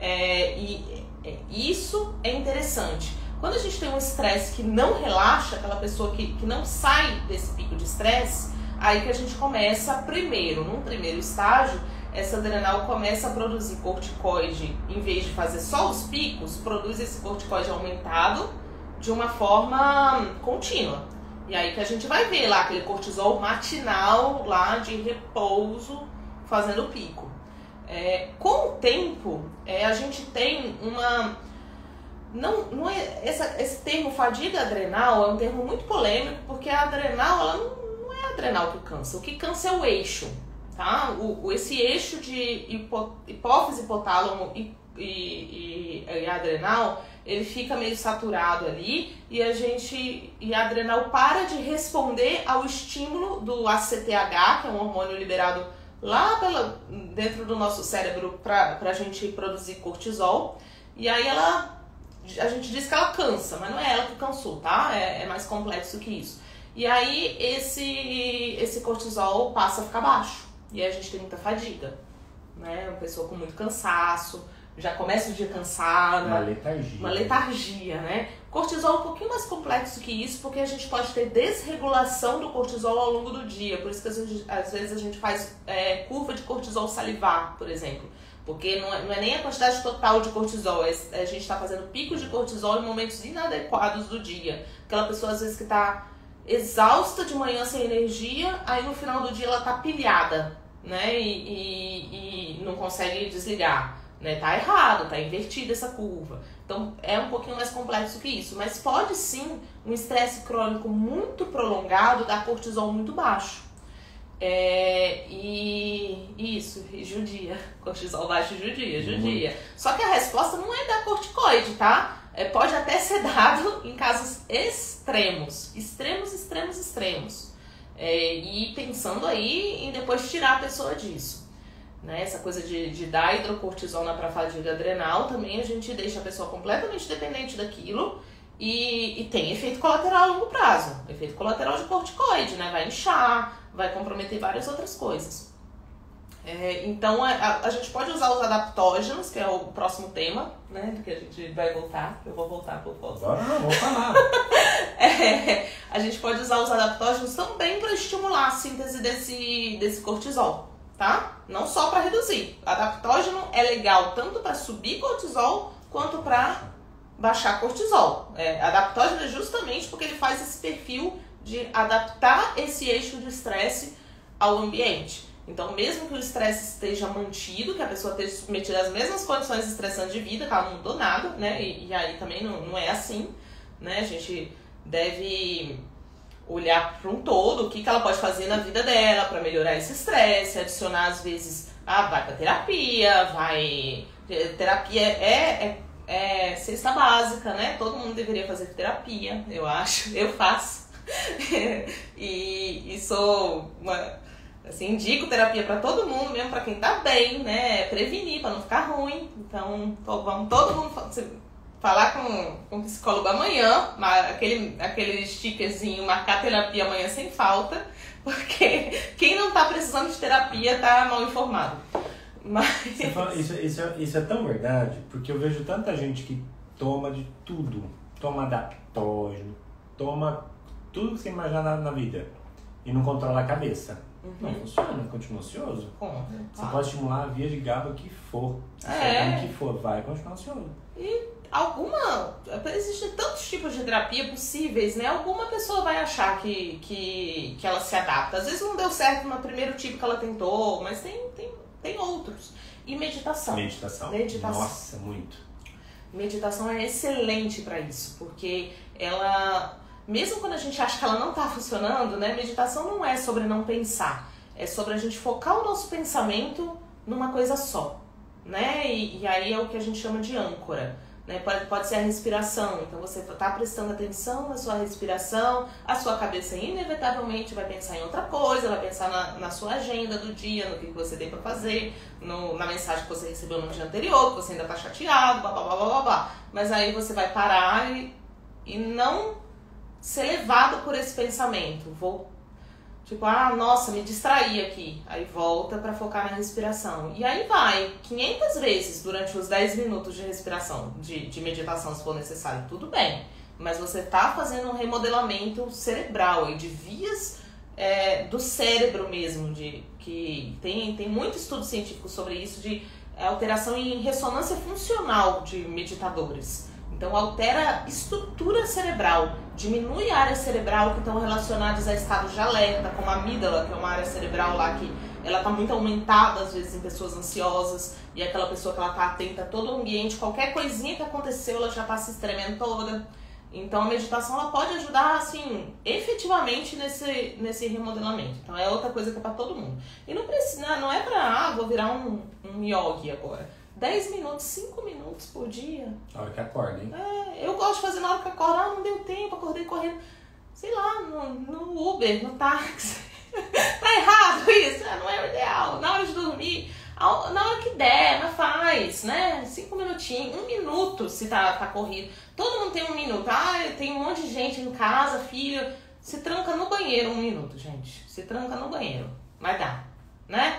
É, e é, isso é interessante. Quando a gente tem um estresse que não relaxa, aquela pessoa que, que não sai desse pico de estresse, aí que a gente começa primeiro, num primeiro estágio, essa adrenal começa a produzir corticoide, em vez de fazer só os picos, produz esse corticoide aumentado de uma forma contínua. E aí que a gente vai ver lá aquele cortisol matinal lá de repouso fazendo pico. É, com o tempo, é, a gente tem uma... Não, não é, essa, esse termo fadiga adrenal é um termo muito polêmico, porque a adrenal ela não, não é a adrenal que cansa. O que cansa é o eixo, tá? O, o, esse eixo de hipo, hipófise, hipotálamo e, e, e, e adrenal, ele fica meio saturado ali e a gente e a adrenal para de responder ao estímulo do A C T H, que é um hormônio liberado lá pela, dentro do nosso cérebro para a gente produzir cortisol. E aí ela, a gente diz que ela cansa, mas não é ela que cansou, tá? É, é mais complexo que isso. E aí esse, esse cortisol passa a ficar baixo e aí a gente tem muita fadiga, né? Uma pessoa com muito cansaço, já começa o dia cansada. Uma letargia. Uma letargia, né? Cortisol é um pouquinho mais complexo que isso, porque a gente pode ter desregulação do cortisol ao longo do dia. Por isso que às vezes a gente faz é, curva de cortisol salivar, por exemplo. Porque não é, não é nem a quantidade total de cortisol, é, a gente está fazendo picos de cortisol em momentos inadequados do dia. Aquela pessoa às vezes que está exausta de manhã sem energia, aí no final do dia ela está pilhada, né? E, e, e não consegue desligar. Né, tá errado, tá invertida essa curva. Então é um pouquinho mais complexo que isso, mas pode sim um estresse crônico muito prolongado dar cortisol muito baixo. É, e isso, e judia, cortisol baixo judia, judia. Uhum. Só que a resposta não é dar corticoide, tá? É, pode até ser dado em casos extremos, extremos, extremos, extremos. É, e pensando aí em depois tirar a pessoa disso. Né, essa coisa de, de dar hidrocortisona para fadiga adrenal, também a gente deixa a pessoa completamente dependente daquilo e, e tem efeito colateral a longo prazo, efeito colateral de corticoide, né? Vai inchar, vai comprometer várias outras coisas. É, então a, a, a gente pode usar os adaptógenos, que é o próximo tema, né, do que a gente vai voltar, eu vou voltar pro próximo. Agora não, vou falar. é, a gente pode usar os adaptógenos também para estimular a síntese desse, desse cortisol. Tá? Não só para reduzir. Adaptógeno é legal tanto para subir cortisol quanto para baixar cortisol. É, adaptógeno é justamente porque ele faz esse perfil de adaptar esse eixo de estresse ao ambiente. Então, mesmo que o estresse esteja mantido, que a pessoa esteja submetida às mesmas condições estressantes de vida, que ela não mudou nada, né? E, e aí também não, não é assim, né? A gente deve olhar para um todo, o que, que ela pode fazer na vida dela para melhorar esse estresse, adicionar às vezes, ah, vai para terapia, vai... Terapia é, é, é cesta básica, né? Todo mundo deveria fazer terapia, eu acho, eu faço. e, e sou uma... Assim, indico terapia para todo mundo, mesmo para quem tá bem, né? Prevenir, para não ficar ruim. Então, vamos todo mundo falar com, com o psicólogo amanhã, aquele, aquele stickerzinho, marcar terapia amanhã sem falta, porque quem não tá precisando de terapia tá mal informado. Mas... Fala, isso, isso, é, isso é tão verdade, porque eu vejo tanta gente que toma de tudo, toma adaptógeno, toma tudo que você imaginar na, na vida e não controla a cabeça. Uhum. Não funciona, continua ansioso. Como? Você Ah. pode estimular a via de GABA que for, é. o que for, vai continuar ansioso. E alguma... Existem tantos tipos de terapia possíveis, né? Alguma pessoa vai achar que, que, que ela se adapta. Às vezes não deu certo no primeiro tipo que ela tentou, mas tem, tem, tem outros. E meditação. Meditação. Meditação. Nossa, muito. Meditação é excelente para isso, porque ela... Mesmo quando a gente acha que ela não está funcionando, né? Meditação não é sobre não pensar. É sobre a gente focar o nosso pensamento numa coisa só, né? E, e aí é o que a gente chama de âncora, né? Pode, pode ser a respiração. Então você está prestando atenção na sua respiração, a sua cabeça inevitavelmente vai pensar em outra coisa, vai pensar na, na sua agenda do dia, no que você tem para fazer, no, na mensagem que você recebeu no dia anterior, que você ainda está chateado, blá, blá, blá, blá, blá. Mas aí você vai parar e, e não... ser levado por esse pensamento. Vou, tipo, ah, nossa, me distraí aqui. Aí volta pra focar na respiração. E aí vai, quinhentas vezes durante os dez minutos de respiração, de, de meditação, se for necessário. Tudo bem. Mas você tá fazendo um remodelamento cerebral e de vias é, do cérebro mesmo. De, que tem, tem muito estudo científico sobre isso, de é, alteração em ressonância funcional de meditadores. Então altera a estrutura cerebral, diminui a área cerebral que estão relacionadas a estados de alerta, como a amígdala, que é uma área cerebral lá que ela está muito aumentada às vezes em pessoas ansiosas, e é aquela pessoa que ela está atenta a todo o ambiente, qualquer coisinha que aconteceu ela já está se estremendo toda. Então a meditação ela pode ajudar assim, efetivamente nesse, nesse remodelamento. Então é outra coisa que é para todo mundo. E não precisa, não é para, ah, vou virar um, um yogi agora. dez minutos, cinco minutos por dia. Na hora que acorda, hein? É, eu gosto de fazer na hora que acorda. Ah, não deu tempo, acordei correndo. Sei lá, no, no Uber, no táxi. Tá errado isso? Não é o ideal. Na hora de dormir, na hora que der, mas faz, né? Cinco minutinhos, um minuto se tá, tá corrido. Todo mundo tem um minuto. Ah, tem um monte de gente em casa, filho. Se tranca no banheiro um minuto, gente. Se tranca no banheiro. Mas dá, né?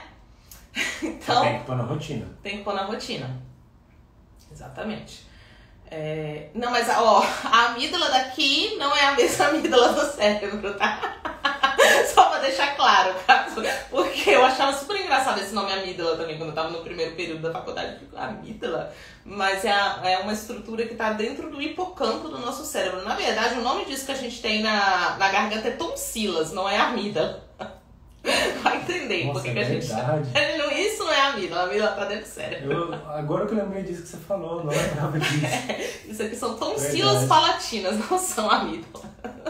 Então, tem que pôr na rotina. Tem que pôr na rotina. Exatamente. É... Não, mas ó, a amígdala daqui não é a mesma amígdala do cérebro, tá? Só pra deixar claro, caso... porque eu achava super engraçado esse nome amígdala também, quando eu tava no primeiro período da faculdade. Eu fico, amígdala? Mas é, a, é uma estrutura que tá dentro do hipocampo do nosso cérebro. Na verdade, o nome disso que a gente tem na, na garganta é tonsilas, não é amígdala. Vai entender. Nossa, porque é que a gente... verdade. Isso não é a amígdala, a amígdala tá dentro do cérebro. Eu, agora que eu lembrei disso que você falou, não lembrava disso. É, isso aqui são tonsilas palatinas, não são amígdalas.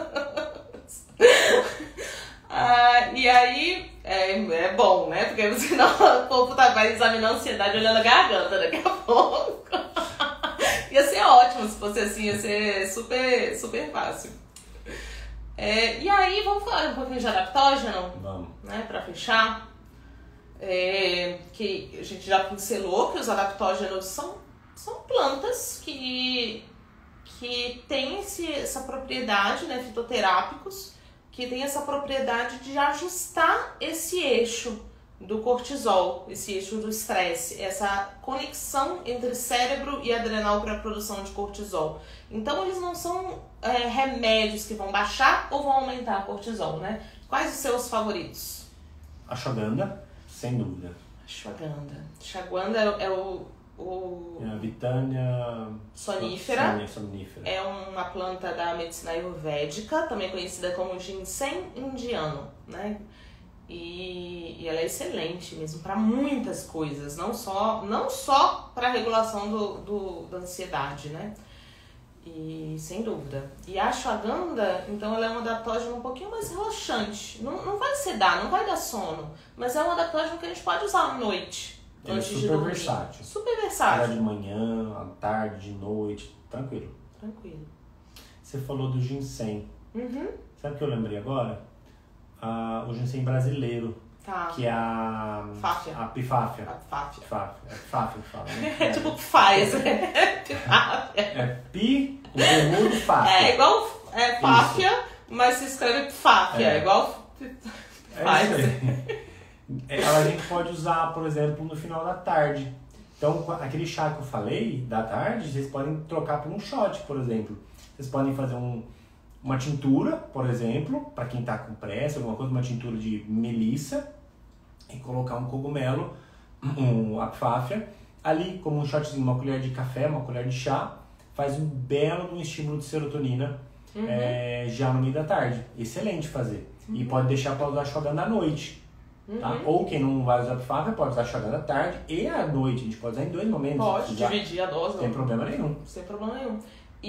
Ah, e aí, é, é bom, né? Porque senão o povo tá, vai examinar a ansiedade olhando a garganta daqui a pouco. Ia ser ótimo se fosse assim, ia ser super, super fácil. É, e aí, vamos falar um pouquinho de adaptógeno? Vamos. Né, pra fechar. É, que a gente já pincelou que os adaptógenos são, são plantas que, que têm esse, essa propriedade, né, fitoterápicos, que tem essa propriedade de ajustar esse eixo do cortisol, esse eixo do estresse, essa conexão entre cérebro e adrenal para a produção de cortisol. Então eles não são é, remédios que vão baixar ou vão aumentar a cortisol, né? Quais os seus favoritos? Ashwagandha, sem dúvida. Ashwagandha. Ashwagandha é, é o, o... É a Vitânia sonífera. Sonia, sonífera. É uma planta da medicina ayurvédica, também conhecida como ginseng indiano, né? E, e ela é excelente mesmo para muitas coisas, não só, não só para a regulação do, do, da ansiedade, né? E sem dúvida. E a ashwagandha, então ela é um adaptógeno um pouquinho mais relaxante. Não, não vai sedar, não vai dar sono, mas é um adaptógeno que a gente pode usar à noite. Ele antes é de super dormir. versátil. Super versátil. Era de manhã, à tarde, de noite, tranquilo. Tranquilo. Você falou do ginseng. Uhum. Sabe o que eu lembrei agora? Ah, o ginseng brasileiro. Tá. que é a... Fáfia. A pifáfia. A fáfia. Pifáfia. É pifáfia que fala, né? É tipo Pfizer. Pifáfia. É pi, o mudo, fáfia. É igual é, fáfia, mas se escreve fáfia. É, É. igual É isso Pfizer. aí. É, a gente pode usar, por exemplo, no final da tarde. Então, aquele chá que eu falei, da tarde, vocês podem trocar por um shot, por exemplo. Vocês podem fazer um, uma tintura, por exemplo, para quem está com pressa, alguma coisa, uma tintura de melissa, e colocar um cogumelo, um apfáfia, ali como um shotzinho, uma colher de café, uma colher de chá, faz um belo um estímulo de serotonina uhum. é, já no meio da tarde. Excelente fazer. Uhum. E pode deixar para usar ashwagandha à noite. Tá? Uhum. Ou quem não vai usar apfáfia pode usar ashwagandha à tarde e à noite. A gente pode usar em dois momentos. Pode dividir a dose. Sem problema nenhum. Sem problema nenhum.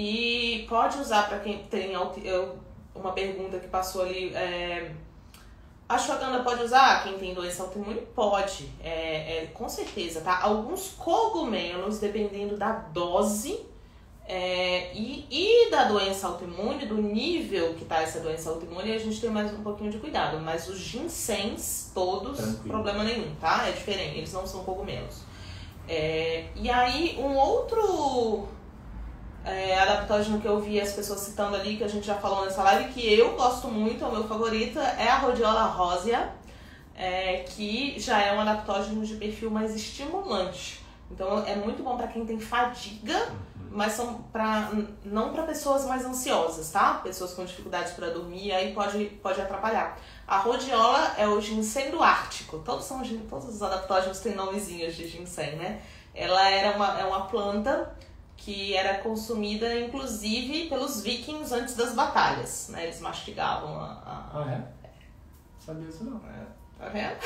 E pode usar para quem tem eu, uma pergunta que passou ali. É, a ashwagandha pode usar? Quem tem doença autoimune? Pode. É, é, com certeza, tá? Alguns cogumelos, dependendo da dose é, e, e da doença autoimune, do nível que tá essa doença autoimune, a gente tem mais um pouquinho de cuidado. Mas os ginséns, todos, tranquilo. Problema nenhum, tá? É diferente, eles não são cogumelos. É, e aí, um outro é, adaptógeno que eu vi as pessoas citando ali, que a gente já falou nessa live, que eu gosto muito, é o meu favorito, é a Rhodiola rosea, é, que já é um adaptógeno de perfil mais estimulante. Então, é muito bom para quem tem fadiga, mas são pra, não para pessoas mais ansiosas, tá? Pessoas com dificuldades para dormir, aí pode, pode atrapalhar. A rhodiola é o ginseng do Ártico. Todos, são, todos os adaptógenos têm nomezinhos de ginseng, né? Ela era uma, é uma planta que era consumida, inclusive, pelos vikings antes das batalhas, né? Eles mastigavam a... a... Ah, é? Sabia isso não. É, tá vendo?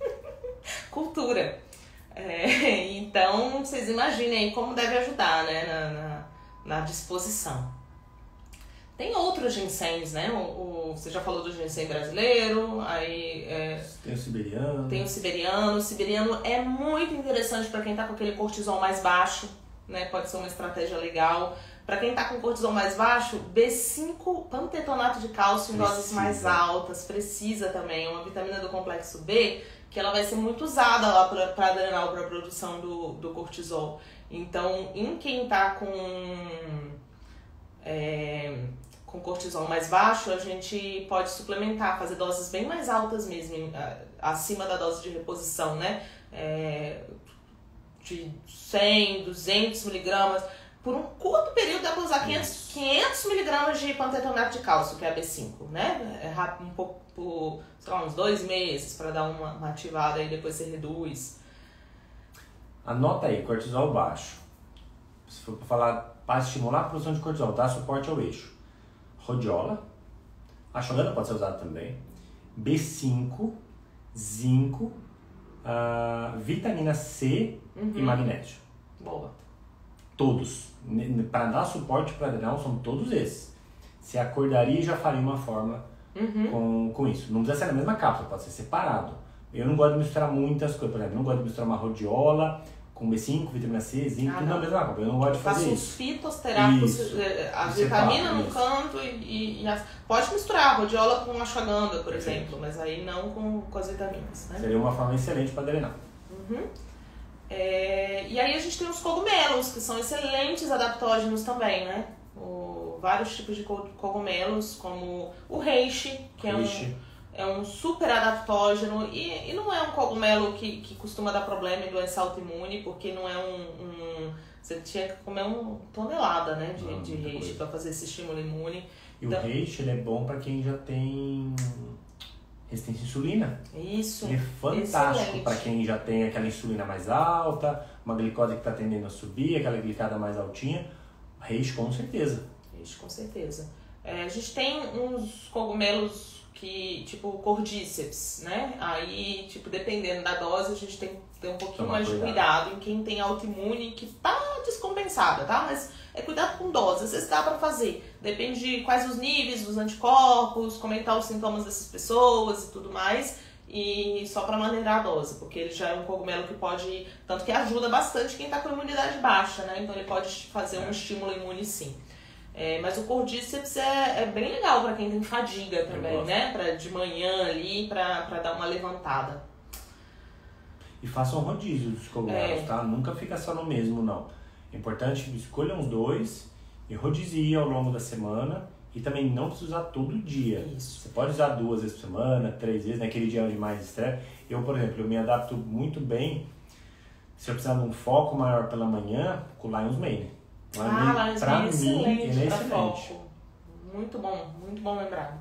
Cultura. É, então, vocês imaginem aí como deve ajudar, né, na, na, na disposição. Tem outros ginsengs, né? O, o, você já falou do ginseng brasileiro, aí... É, tem o siberiano. Tem o siberiano. O siberiano é muito interessante para quem tá com aquele cortisol mais baixo, né? Pode ser uma estratégia legal. Para quem tá com cortisol mais baixo, B cinco, pantetonato de cálcio em doses mais altas, precisa também. É uma vitamina do complexo B, que ela vai ser muito usada lá para adrenal, para a produção do, do cortisol. Então, em quem tá com, é, com cortisol mais baixo, a gente pode suplementar, fazer doses bem mais altas mesmo, acima da dose de reposição, né? É, de cem, duzentos miligramas. Por um curto período dá para usar quinhentos miligramas de pantetonato de cálcio, que é a B cinco, né? É rápido, um pouco por, sei lá, uns dois meses para dar uma, uma ativada e depois você reduz. Anota aí, cortisol baixo. Se for para falar, para estimular a produção de cortisol, dar suporte ao eixo. Rhodiola, ashwagandha pode ser usado também. B cinco, zinco, uh, vitamina C uhum. e magnésio. Boa. Todos. Para dar suporte para adrenal são todos esses. Se acordaria, já faria uma forma uhum. com, com isso. Não precisa ser na mesma cápsula, pode ser separado. Eu não gosto de misturar muitas coisas. Por exemplo, eu não gosto de misturar uma rhodiola com B cinco, vitamina C, zinco, ah, tudo não. na mesma cápsula. Eu não gosto de fazer Faço isso. Faço uns fitosterápicos, a vitamina no canto e, e, e as... Pode misturar a rhodiola com ashwagandha, por Perfeito. exemplo, mas aí não com, com as vitaminas. Né? Seria uma forma excelente para drenar. Uhum. É, e aí a gente tem os cogumelos, que são excelentes adaptógenos também, né? O, vários tipos de cogumelos, como o reishi, que reishi. É, um, é um super adaptógeno e, e não é um cogumelo que, que costuma dar problema em doença autoimune, porque não é um... um você tinha que comer uma tonelada, né, de, não, de reishi para fazer esse estímulo imune. E então, o reishi ele é bom para quem já tem... resistência à insulina. Isso. Ele é fantástico para quem já tem aquela insulina mais alta, uma glicose que está tendendo a subir, aquela glicada mais altinha. Reishi com certeza. Reishi com certeza. É, a gente tem uns cogumelos que, tipo cordíceps, né? Aí, tipo, dependendo da dose, a gente tem que ter um pouquinho Toma mais cuidado. de cuidado em quem tem autoimune que tá descompensada, tá? Mas é cuidado com dose, às vezes dá pra fazer. Depende de quais os níveis dos anticorpos, como é que tá os sintomas dessas pessoas e tudo mais. E só pra maneirar a dose, porque ele já é um cogumelo que pode... Tanto que ajuda bastante quem tá com imunidade baixa, né? Então ele pode fazer um estímulo imune sim. É, mas o quadríceps é, é bem legal para quem tem fadiga também, né? Pra, de manhã ali, pra, pra dar uma levantada. E façam um rodízio dos cogumelos, É. tá? Nunca fica só no mesmo, não. É importante, escolham os dois e rodizie ao longo da semana. E também não precisa usar todo dia. Isso. Você pode usar duas vezes por semana, três vezes, naquele dia de mais estresse. Eu, por exemplo, eu me adapto muito bem, se eu precisar de um foco maior pela manhã, com o Lion's Mane. Ah, Lion's Mane é excelente ele é pra excelente. foco. Muito bom, muito bom lembrar.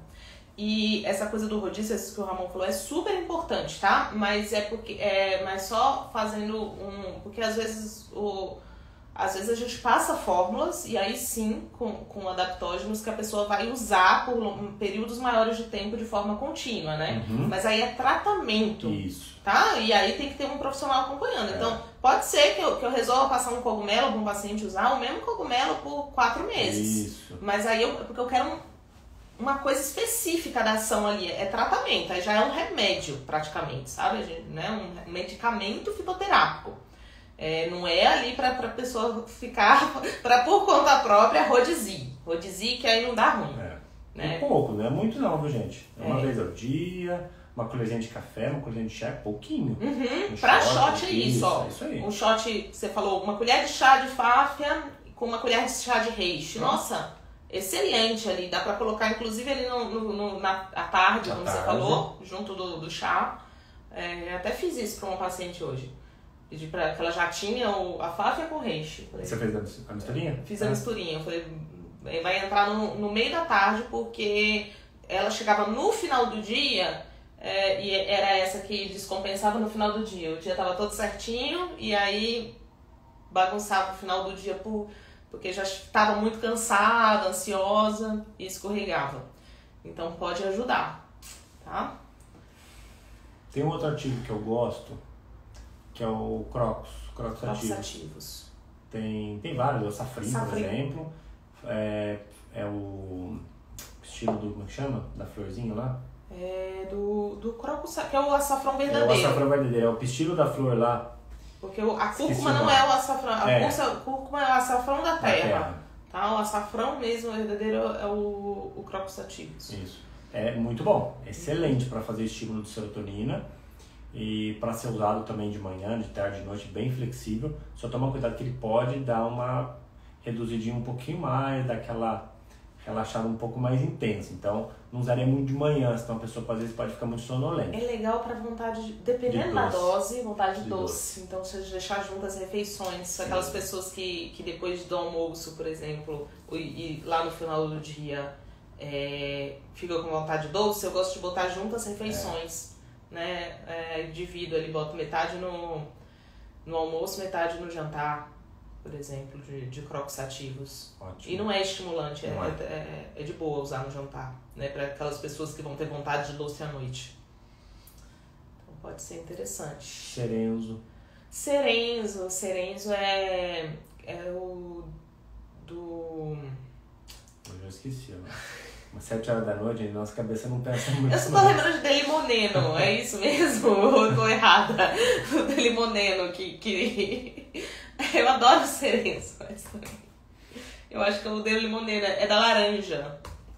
E essa coisa do rodízio, isso que o Ramon falou, é super importante, tá? Mas é porque é, mas só fazendo um, porque às vezes o às vezes a gente passa fórmulas e aí sim com, com adaptógenos que a pessoa vai usar por long, períodos maiores de tempo de forma contínua, né? Uhum. Mas aí é tratamento. Isso. Tá? E aí tem que ter um profissional acompanhando. É. Então, pode ser que eu, que eu resolva passar um cogumelo para um paciente usar o mesmo cogumelo por quatro meses. Isso. Mas aí eu, porque eu quero um, uma coisa específica da ação ali, é tratamento. Aí já é um remédio, praticamente, sabe? Né? Um medicamento fitoterápico. É, não é ali para a pessoa ficar, para por conta própria, rodizir. Rodizir que aí não dá ruim. É. Né? Um pouco, não é muito não, viu, gente? É uma É. vez ao dia, uma colherzinha de café, uma colherzinha de chá, é pouquinho. Uhum. Um Pra shot, shot é isso, isso, ó. é isso aí. Um shot, você falou, uma colher de chá de fáfia com uma colher de chá de reishi. Hum. Nossa, excelente ali. Dá pra colocar, inclusive, ali no, no, no- na à tarde, À como tarde. você falou, junto do, do chá. É, até fiz isso pra uma paciente hoje. Pedi pra, que ela já tinha o, a fáfia com reishi. Falei, Você fez a misturinha? Fiz a misturinha. Eu falei, vai entrar no, no meio da tarde, porque ela chegava no final do dia, é, e era essa que descompensava no final do dia. O dia tava todo certinho, e aí bagunçava o final do dia por, porque já estava muito cansada, ansiosa, e escorregava. Então pode ajudar, tá? Tem um outro artigo que eu gosto, que é o Crocus, Crocus Próprios ativos. ativos. Tem, tem vários, é o Safrin, por Safrin. exemplo. É, é o estilo do, como é que chama? Da florzinha lá? É do, do crocus, que é o açafrão É o verdadeiro. açafrão verdadeiro, é o pistilo da flor lá. Porque o- a Esqueci cúrcuma o não nome. é o açafrão, a É. cúrcuma- cúrcuma é o açafrão da Da terra. terra. Tá? O açafrão mesmo, o verdadeiro, é o, o crocus sativus. Isso. É muito bom, excelente para fazer estímulo de serotonina e para ser usado também de manhã, de tarde, de noite, bem flexível. Só toma cuidado que ele pode dar uma reduzidinha um pouquinho mais, daquela relaxada um pouco mais intensa. Então, não usaria muito de manhã, senão a pessoa às vezes pode ficar muito sonolenta. É legal pra vontade, de, dependendo De da doce. dose, vontade de, De doce. doce. Então, se você deixar juntas as refeições, Sim. aquelas pessoas que, que depois do almoço, por exemplo, e, e lá no final do dia é, ficam com vontade de doce, eu gosto de botar juntas as refeições. Né? É, divido ali, boto metade no, no almoço, metade no jantar, por exemplo, de, de crocus ativos. Ótimo. E não é estimulante, é, Não é. é, é de boa usar no jantar, né? Para aquelas pessoas que vão ter vontade de doce à noite. Então pode ser interessante. Serenzo. Serenzo, Serenzo é, é o do... Eu já esqueci, ó. Umas sete horas da noite, nossa cabeça não pensa muito. Eu só tô lembrando de Delimoneno, é isso mesmo? Ou eu tô errada? O Delimoneno que, que... Eu adoro Serenzo, mas também... Eu acho que o Delimoneno é da laranja.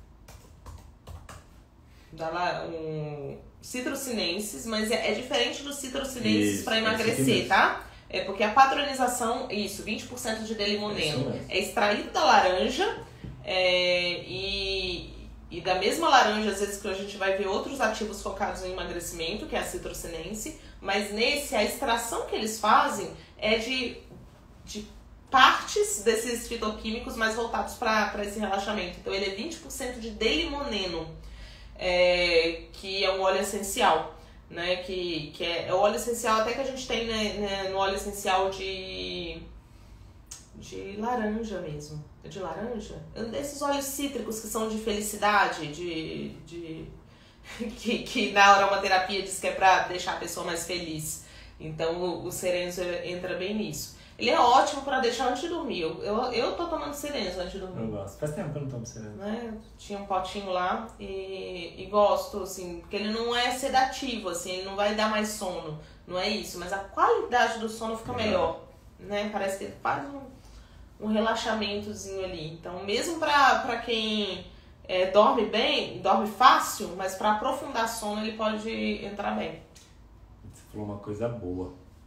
Da la... um... Citrocinenses, mas é, é diferente dos citrocinenses Isso, para é esse aqui emagrecer, mesmo. tá? É porque a padronização, isso, vinte por cento de É Delimoneno isso mesmo. é extraído da laranja é, e, e da mesma laranja, às vezes que a gente vai ver outros ativos focados em emagrecimento, que é a citrocinense, mas nesse, a extração que eles fazem é de, de partes desses fitoquímicos mais voltados para esse relaxamento. Então ele é vinte por cento de Delimoneno, é, que é um óleo essencial. Né, que, que é, é o óleo essencial até que a gente tem né, né, no óleo essencial de, de laranja mesmo. É de laranja? Esses óleos cítricos que são de felicidade, de, de que, que na aromaterapia diz que é pra deixar a pessoa mais feliz. Então o, o Serenzo entra bem nisso. Ele é ótimo pra deixar antes de dormir. Eu, eu, eu tô tomando Serenzo antes de dormir. Eu gosto. Faz tempo que eu não tomo Serenzo. Né? Tinha um potinho lá e, e gosto, assim, porque ele não é sedativo, assim, ele não vai dar mais sono, não é isso, mas a qualidade do sono fica melhor, né? Parece que ele faz um, um relaxamentozinho ali. Então, mesmo pra, pra quem é, dorme bem, dorme fácil, mas pra aprofundar sono ele pode entrar bem. Você falou uma coisa boa.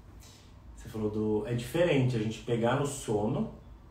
Você falou do... É diferente a gente pegar no sono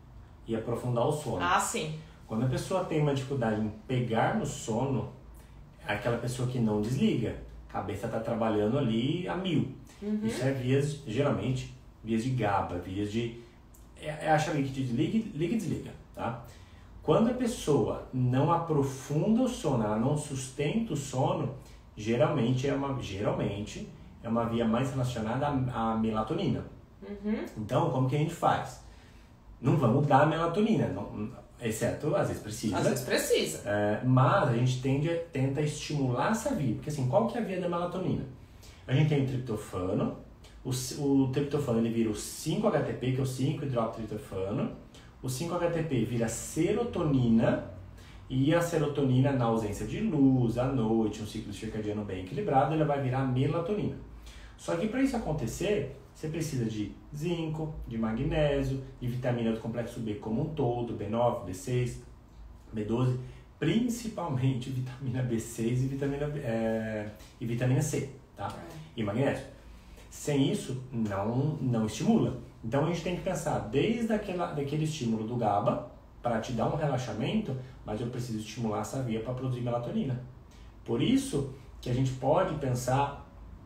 e aprofundar o sono. Ah, sim. Quando a pessoa tem uma dificuldade em pegar no sono, é aquela pessoa que não desliga. A cabeça está trabalhando ali a mil. Uhum. Isso é vias, geralmente, vias de GABA, vias de... É, é a chave que te desliga, liga e desliga, tá? Quando a pessoa não aprofunda o sono, ela não sustenta o sono, geralmente é uma, geralmente é uma via mais relacionada à, à melatonina. Uhum. Então, como que a gente faz? Não vamos dar a melatonina, não, exceto, às vezes precisa. Às vezes precisa. É, mas a gente tende, tenta estimular essa via. Porque assim, qual que é a via da melatonina? A gente tem o triptofano. O, o triptofano ele vira o cinco H T P, que é o cinco hidroxitriptofano. O cinco H T P vira serotonina. E a serotonina, na ausência de luz, à noite, um ciclo circadiano bem equilibrado, ela vai virar melatonina. Só que para isso acontecer, você precisa de zinco, de magnésio, de vitamina do complexo B como um todo, B nove, B seis, B doze, principalmente vitamina B seis e vitamina, é, e vitamina C, tá? E magnésio. Sem isso, não, não estimula. Então a gente tem que pensar desde aquela, daquele estímulo do GABA, para te dar um relaxamento, mas eu preciso estimular essa via para produzir melatonina. Por isso que a gente pode pensar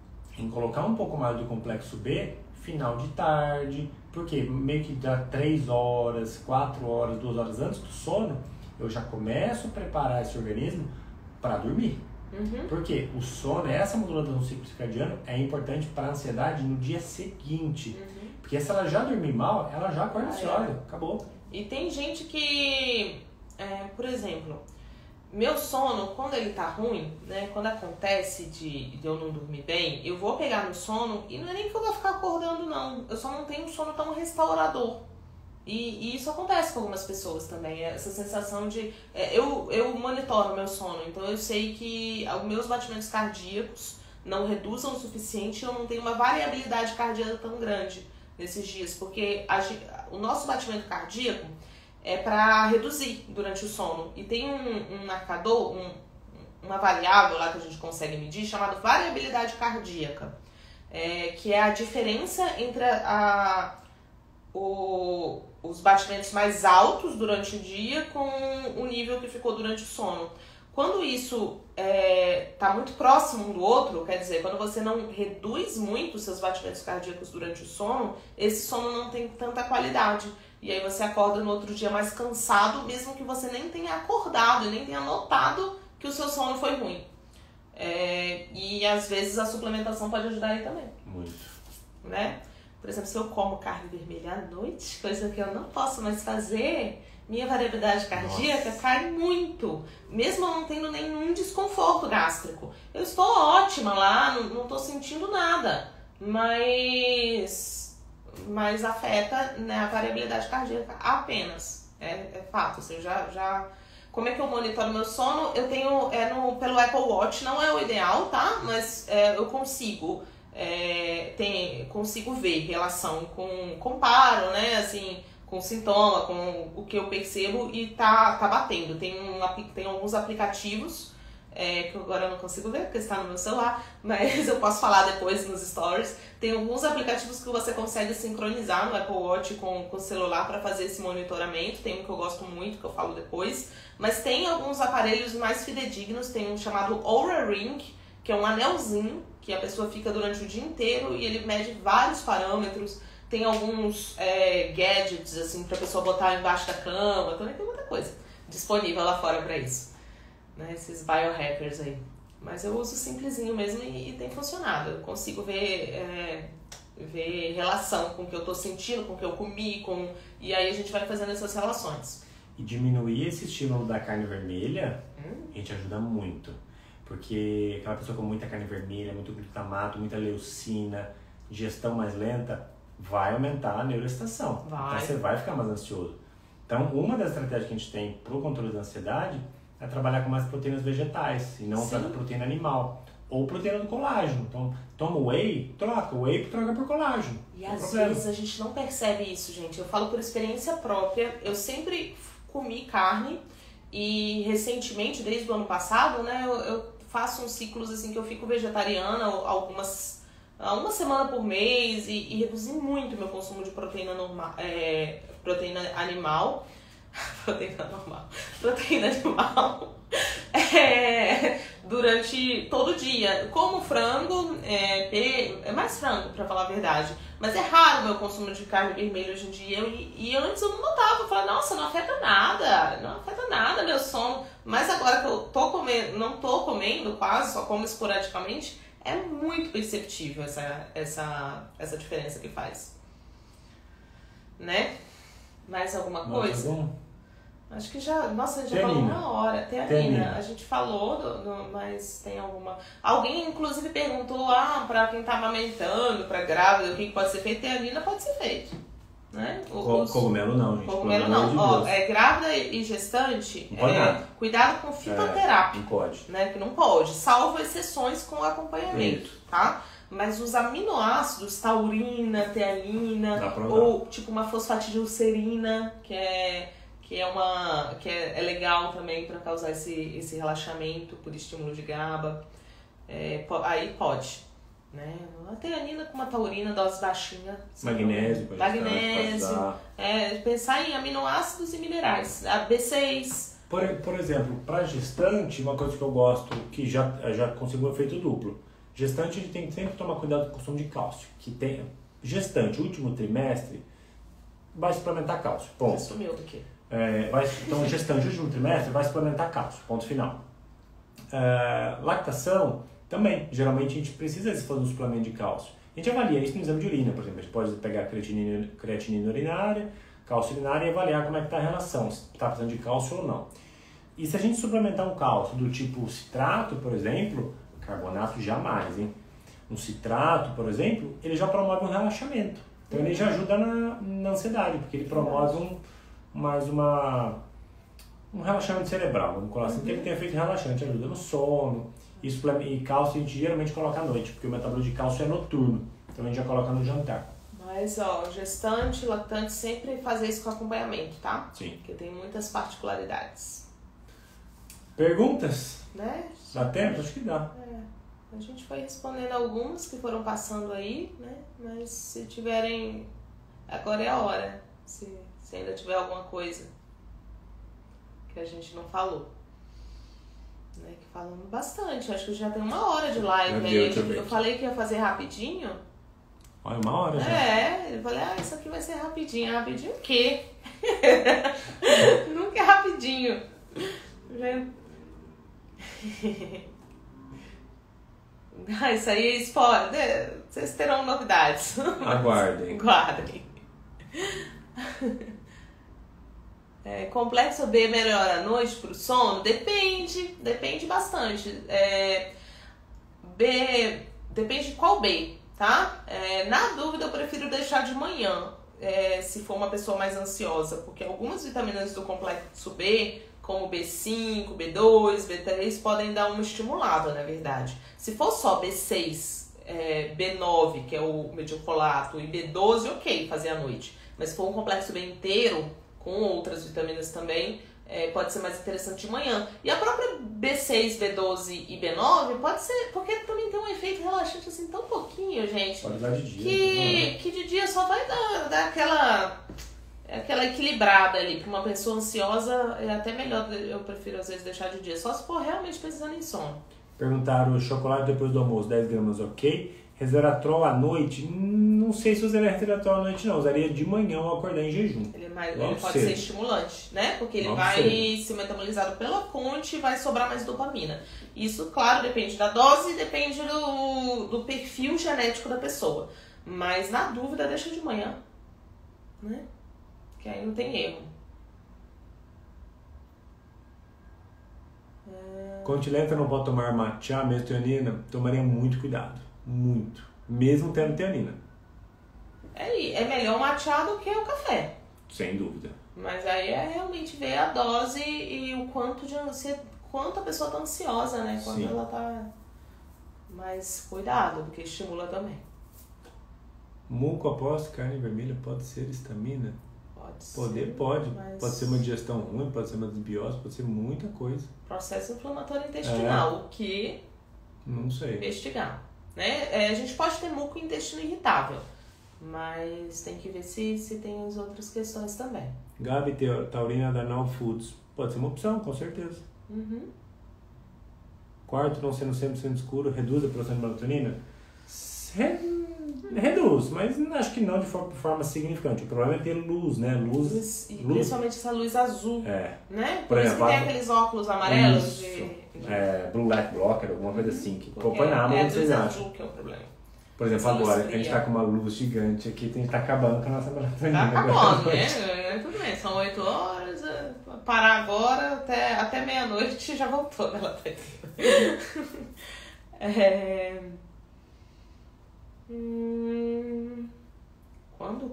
em colocar um pouco mais do complexo B final de tarde, porque meio que dá três horas, quatro horas, duas horas antes do sono, eu já começo a preparar esse organismo para dormir. Uhum. Porque o sono, essa modulação do ciclo circadiano é importante para a ansiedade no dia seguinte. Uhum. Porque se ela já dormir mal, ela já acorda ansiosa, acabou. E tem gente que, é, por exemplo, meu sono, quando ele tá ruim, né, quando acontece de, de eu não dormir bem, eu vou pegar no sono e não é nem que eu vou ficar acordando, não. Eu só não tenho um sono tão restaurador. E, e isso acontece com algumas pessoas também, essa sensação de... É, eu, eu monitoro o meu sono, então eu sei que os meus batimentos cardíacos não reduzam o suficiente e eu não tenho uma variabilidade cardíaca tão grande nesses dias, porque a, o nosso batimento cardíaco é para reduzir durante o sono. E tem um, um marcador, um, uma variável lá que a gente consegue medir, chamado variabilidade cardíaca, é, que é a diferença entre a, a, o, os batimentos mais altos durante o dia com o nível que ficou durante o sono. Quando isso está é, muito próximo um do outro, quer dizer, quando você não reduz muito os seus batimentos cardíacos durante o sono, esse sono não tem tanta qualidade. E aí você acorda no outro dia mais cansado, mesmo que você nem tenha acordado e nem tenha notado que o seu sono foi ruim. É, e às vezes a suplementação pode ajudar aí também. Muito. Né? Por exemplo, se eu como carne vermelha à noite, coisa que eu não posso mais fazer, minha variabilidade cardíaca Nossa. cai muito. Mesmo eu não tendo nenhum desconforto gástrico. Eu estou ótima lá, não, não estou sentindo nada. Mas, mas afeta, né, a variabilidade cardíaca apenas. É, é fato. Assim, eu já, já... Como é que eu monitoro meu sono? Eu tenho é no, pelo Apple Watch, não é o ideal, tá? Mas é, eu consigo... É, tem, consigo ver relação com... Comparo, né? Assim... com sintoma, com o que eu percebo e tá, tá batendo. Tem, um, tem alguns aplicativos, é, que agora eu não consigo ver porque está no meu celular, mas eu posso falar depois nos stories. Tem alguns aplicativos que você consegue sincronizar no Apple Watch com, com o celular para fazer esse monitoramento. Tem um que eu gosto muito, que eu falo depois. Mas tem alguns aparelhos mais fidedignos, tem um chamado Oura Ring, que é um anelzinho que a pessoa fica durante o dia inteiro e ele mede vários parâmetros. Tem alguns é, gadgets, assim, pra pessoa botar embaixo da cama. Também tem muita coisa disponível lá fora pra isso. Né? Esses biohackers aí. Mas eu uso simplesinho mesmo e, e tem funcionado. Eu consigo ver, é, ver relação com o que eu tô sentindo, com o que eu comi, com... E aí a gente vai fazendo essas relações. E diminuir esse estímulo da carne vermelha, hum. a gente ajuda muito. Porque aquela pessoa com muita carne vermelha, muito glutamato, muita leucina, digestão mais lenta... vai aumentar a neuroestação. Vai. Então você vai ficar mais ansioso. Então, uma das estratégias que a gente tem para o controle da ansiedade é trabalhar com mais proteínas vegetais e não tanta proteína animal. ou proteína do colágeno. Então, toma whey, troca. Whey troca por colágeno. E às vezes a gente não percebe isso, gente. Eu falo por experiência própria. Eu sempre comi carne e recentemente, desde o ano passado, né, eu, eu faço uns ciclos assim que eu fico vegetariana algumas uma semana por mês e, e reduzi muito meu consumo de proteína normal, é, proteína animal. proteína normal. Proteína animal. É, durante todo o dia. Como frango, é, é mais frango, pra falar a verdade. Mas é raro o meu consumo de carne vermelha hoje em dia. E, e antes eu não notava. Eu falava, nossa, não afeta nada. Não afeta nada meu sono. Mas agora que eu tô comendo, não tô comendo quase, só como esporadicamente, é muito perceptível essa, essa, essa diferença que faz. Né? Mais alguma coisa? Algum? Acho que já... Nossa, a gente já Teanina. falou uma hora. Teanina. A gente falou, do, do, mas tem alguma... Alguém, inclusive, perguntou, ah, pra quem tá amamentando, pra grávida, o que pode ser feito? Teanina pode ser feito. Né? O, Os... Cogumelo não, gente. Cogumelo não. De Ó, é, grávida e gestante, não é, cuidado com fitoterápico. É, não pode. Né? Que não pode. Salvo exceções com acompanhamento, Isso. tá? Mas os aminoácidos, taurina, teanina, ou tipo uma fosfatidilcerina, que é... que é uma que é, é legal também para causar esse, esse relaxamento por estímulo de GABA, é, aí pode, né? A teanina com uma taurina, dose baixinha. Magnésio, pode magnésio, é, pensar em aminoácidos e minerais, a B seis. Por, por exemplo, para gestante, uma coisa que eu gosto, que já, já consigo um efeito duplo. Gestante, a gente tem que sempre tomar cuidado com o consumo de cálcio. Que tem, gestante, último trimestre, vai suplementar cálcio, ponto. Você sumiu do quê? É, vai, então, gestante do último trimestre vai suplementar cálcio, ponto final. É, lactação, também. Geralmente a gente precisa fazer um suplemento de cálcio. A gente avalia isso no exame de urina, por exemplo. A gente pode pegar creatinina, creatinina urinária, cálcio urinário e avaliar como é que está a relação, se está precisando de cálcio ou não. E se a gente suplementar um cálcio do tipo citrato, por exemplo, carbonato jamais, hein? Um citrato, por exemplo, ele já promove um relaxamento. Então ele já ajuda na, na ansiedade, porque ele promove um mais uma, um relaxamento cerebral, vamos colocar assim, que ele tem efeito relaxante, ajuda no sono, isso, e cálcio a gente geralmente coloca à noite, porque o metabolismo de cálcio é noturno, então a gente já coloca no jantar. Mas, ó, gestante, lactante, sempre fazer isso com acompanhamento, tá? Sim. Porque tem muitas particularidades. Perguntas? Né? Dá tempo? Acho que dá. É, a gente foi respondendo algumas que foram passando aí, né? Mas se tiverem, agora é a hora, se... Se ainda tiver alguma coisa que a gente não falou. Né? Que falamos bastante. Acho que já tem uma hora de live aí. Eu, eu falei que ia fazer rapidinho. Olha, uma hora já. É, eu falei, ah, isso aqui vai ser rapidinho. Rapidinho o quê? Nunca é rapidinho. Ah, isso aí é spoiler. Vocês terão novidades. Aguardem. Aguardem. É, complexo B melhora à noite pro sono? Depende, depende bastante. É, B, depende de qual B, tá? É, na dúvida eu prefiro deixar de manhã, é, se for uma pessoa mais ansiosa, porque algumas vitaminas do complexo B, como B cinco, B dois, B três, podem dar uma estimulada, na verdade. Se for só B seis, é, B nove, que é o metiocolato, e B doze, ok, fazer à noite. Mas se for um complexo B inteiro, com outras vitaminas também, é, pode ser mais interessante de manhã. E a própria B seis, B doze e B nove pode ser, porque também tem um efeito relaxante assim tão pouquinho, gente. Pode dar de dia. Que, que de dia só vai dar, dar aquela, aquela equilibrada ali. Para uma pessoa ansiosa é até melhor, eu prefiro às vezes deixar de dia. Só se for realmente precisando em sono. Perguntaram, chocolate depois do almoço, dez gramas, ok? Resveratrol à noite, não sei se usaria resveratrol à noite não, usaria de manhã ao acordar em jejum. Ele, é mais, ele pode cedo. ser estimulante, né? Porque ele Logo vai cedo. ser metabolizado pela fonte e vai sobrar mais dopamina. Isso, claro, depende da dose e depende do, do perfil genético da pessoa. Mas na dúvida, deixa de manhã, né? Que aí não tem erro. É... Continenta não pode tomar matcha, mesmo teanina, tomaria muito cuidado. Muito. Mesmo tendo teanina. É, é melhor matcha do que o café. Sem dúvida. Mas aí é realmente ver a dose e o quanto de ansiedade, quanto a pessoa tá ansiosa, né? Quanto Sim. ela tá... Mas cuidado, porque estimula também. Muco após carne vermelha pode ser estamina? Pode ser. Poder pode. Mas... Pode ser uma digestão ruim, pode ser uma desbiose, pode ser muita coisa. Processo inflamatório intestinal, É. o que Não sei. investigar. Né? É, a gente pode ter muco e intestino irritável, mas tem que ver se, se tem as outras questões também. Gabi teo- taurina da Now Foods. Pode ser uma opção, com certeza. Uhum. Quarto, não sendo cem por cento escuro, reduz a produção de melatonina? Re- Reduz, mas acho que não de forma, forma significante. O problema é ter luz, né? Luz. Luz, e luz. principalmente essa luz azul, É. né? Por Por isso exemplo, que tem a- aqueles óculos amarelos Isso. de... de... É, Blue Light Blocker, alguma coisa assim. Que Porque põe na é Amazon, a luz vocês acham. azul que é o problema. Por exemplo, Essa luz agora, a gente fria. tá com uma luz gigante aqui, a gente tá acabando com a nossa melatonina. Tá acabando, né? É, tudo bem, são oito horas, é, parar agora, até, até meia-noite já voltou ela tá é... hum... Quando?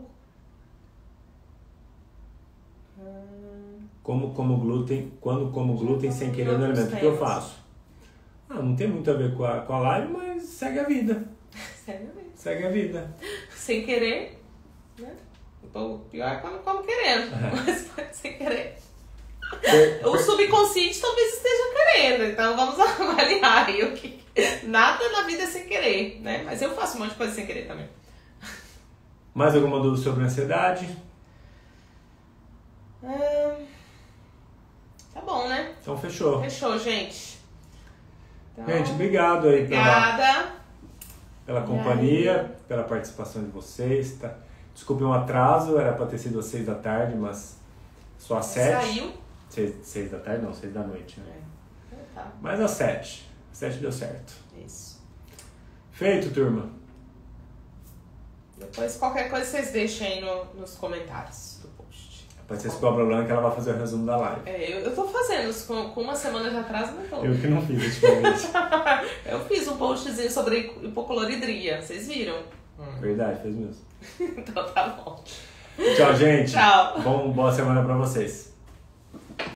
Hum... Como como glúten, quando como glúten sem querer no Outros alimento, o que eu temas. faço? Ah, não tem muito a ver com a, com a live, mas segue a vida. Sério mesmo. Segue a vida. Sem querer, né? O pior é quando como querendo, mas pode sem querer. O subconsciente talvez esteja querendo, então vamos avaliar aí o que. Nada na vida é sem querer, né? Mas eu faço um monte de coisa sem querer também. Mais alguma dúvida sobre ansiedade? Hum, tá bom, né? Então fechou. Fechou, gente. Então, Gente, obrigado aí pela, obrigada. pela E companhia, pela participação de vocês. Tá? Desculpe um atraso, era para ter sido às seis da tarde, mas só às sete. Saiu. Seis, seis da tarde? Não, seis da noite, né? É. Então tá. Mas às sete. Às sete deu certo. Isso. Feito, turma. Depois qualquer coisa vocês deixem aí no, nos comentários do post. Depois vocês cobram a Lana que ela vai fazer o resumo da live. É, eu, eu tô fazendo isso com, com uma semana de atraso, não tô. Eu que não fiz ultimamente. Eu fiz um postzinho sobre hipocloridria, vocês viram? Hum. Verdade, fez mesmo. Então tá bom. Tchau, gente. Tchau. Bom, boa semana pra vocês.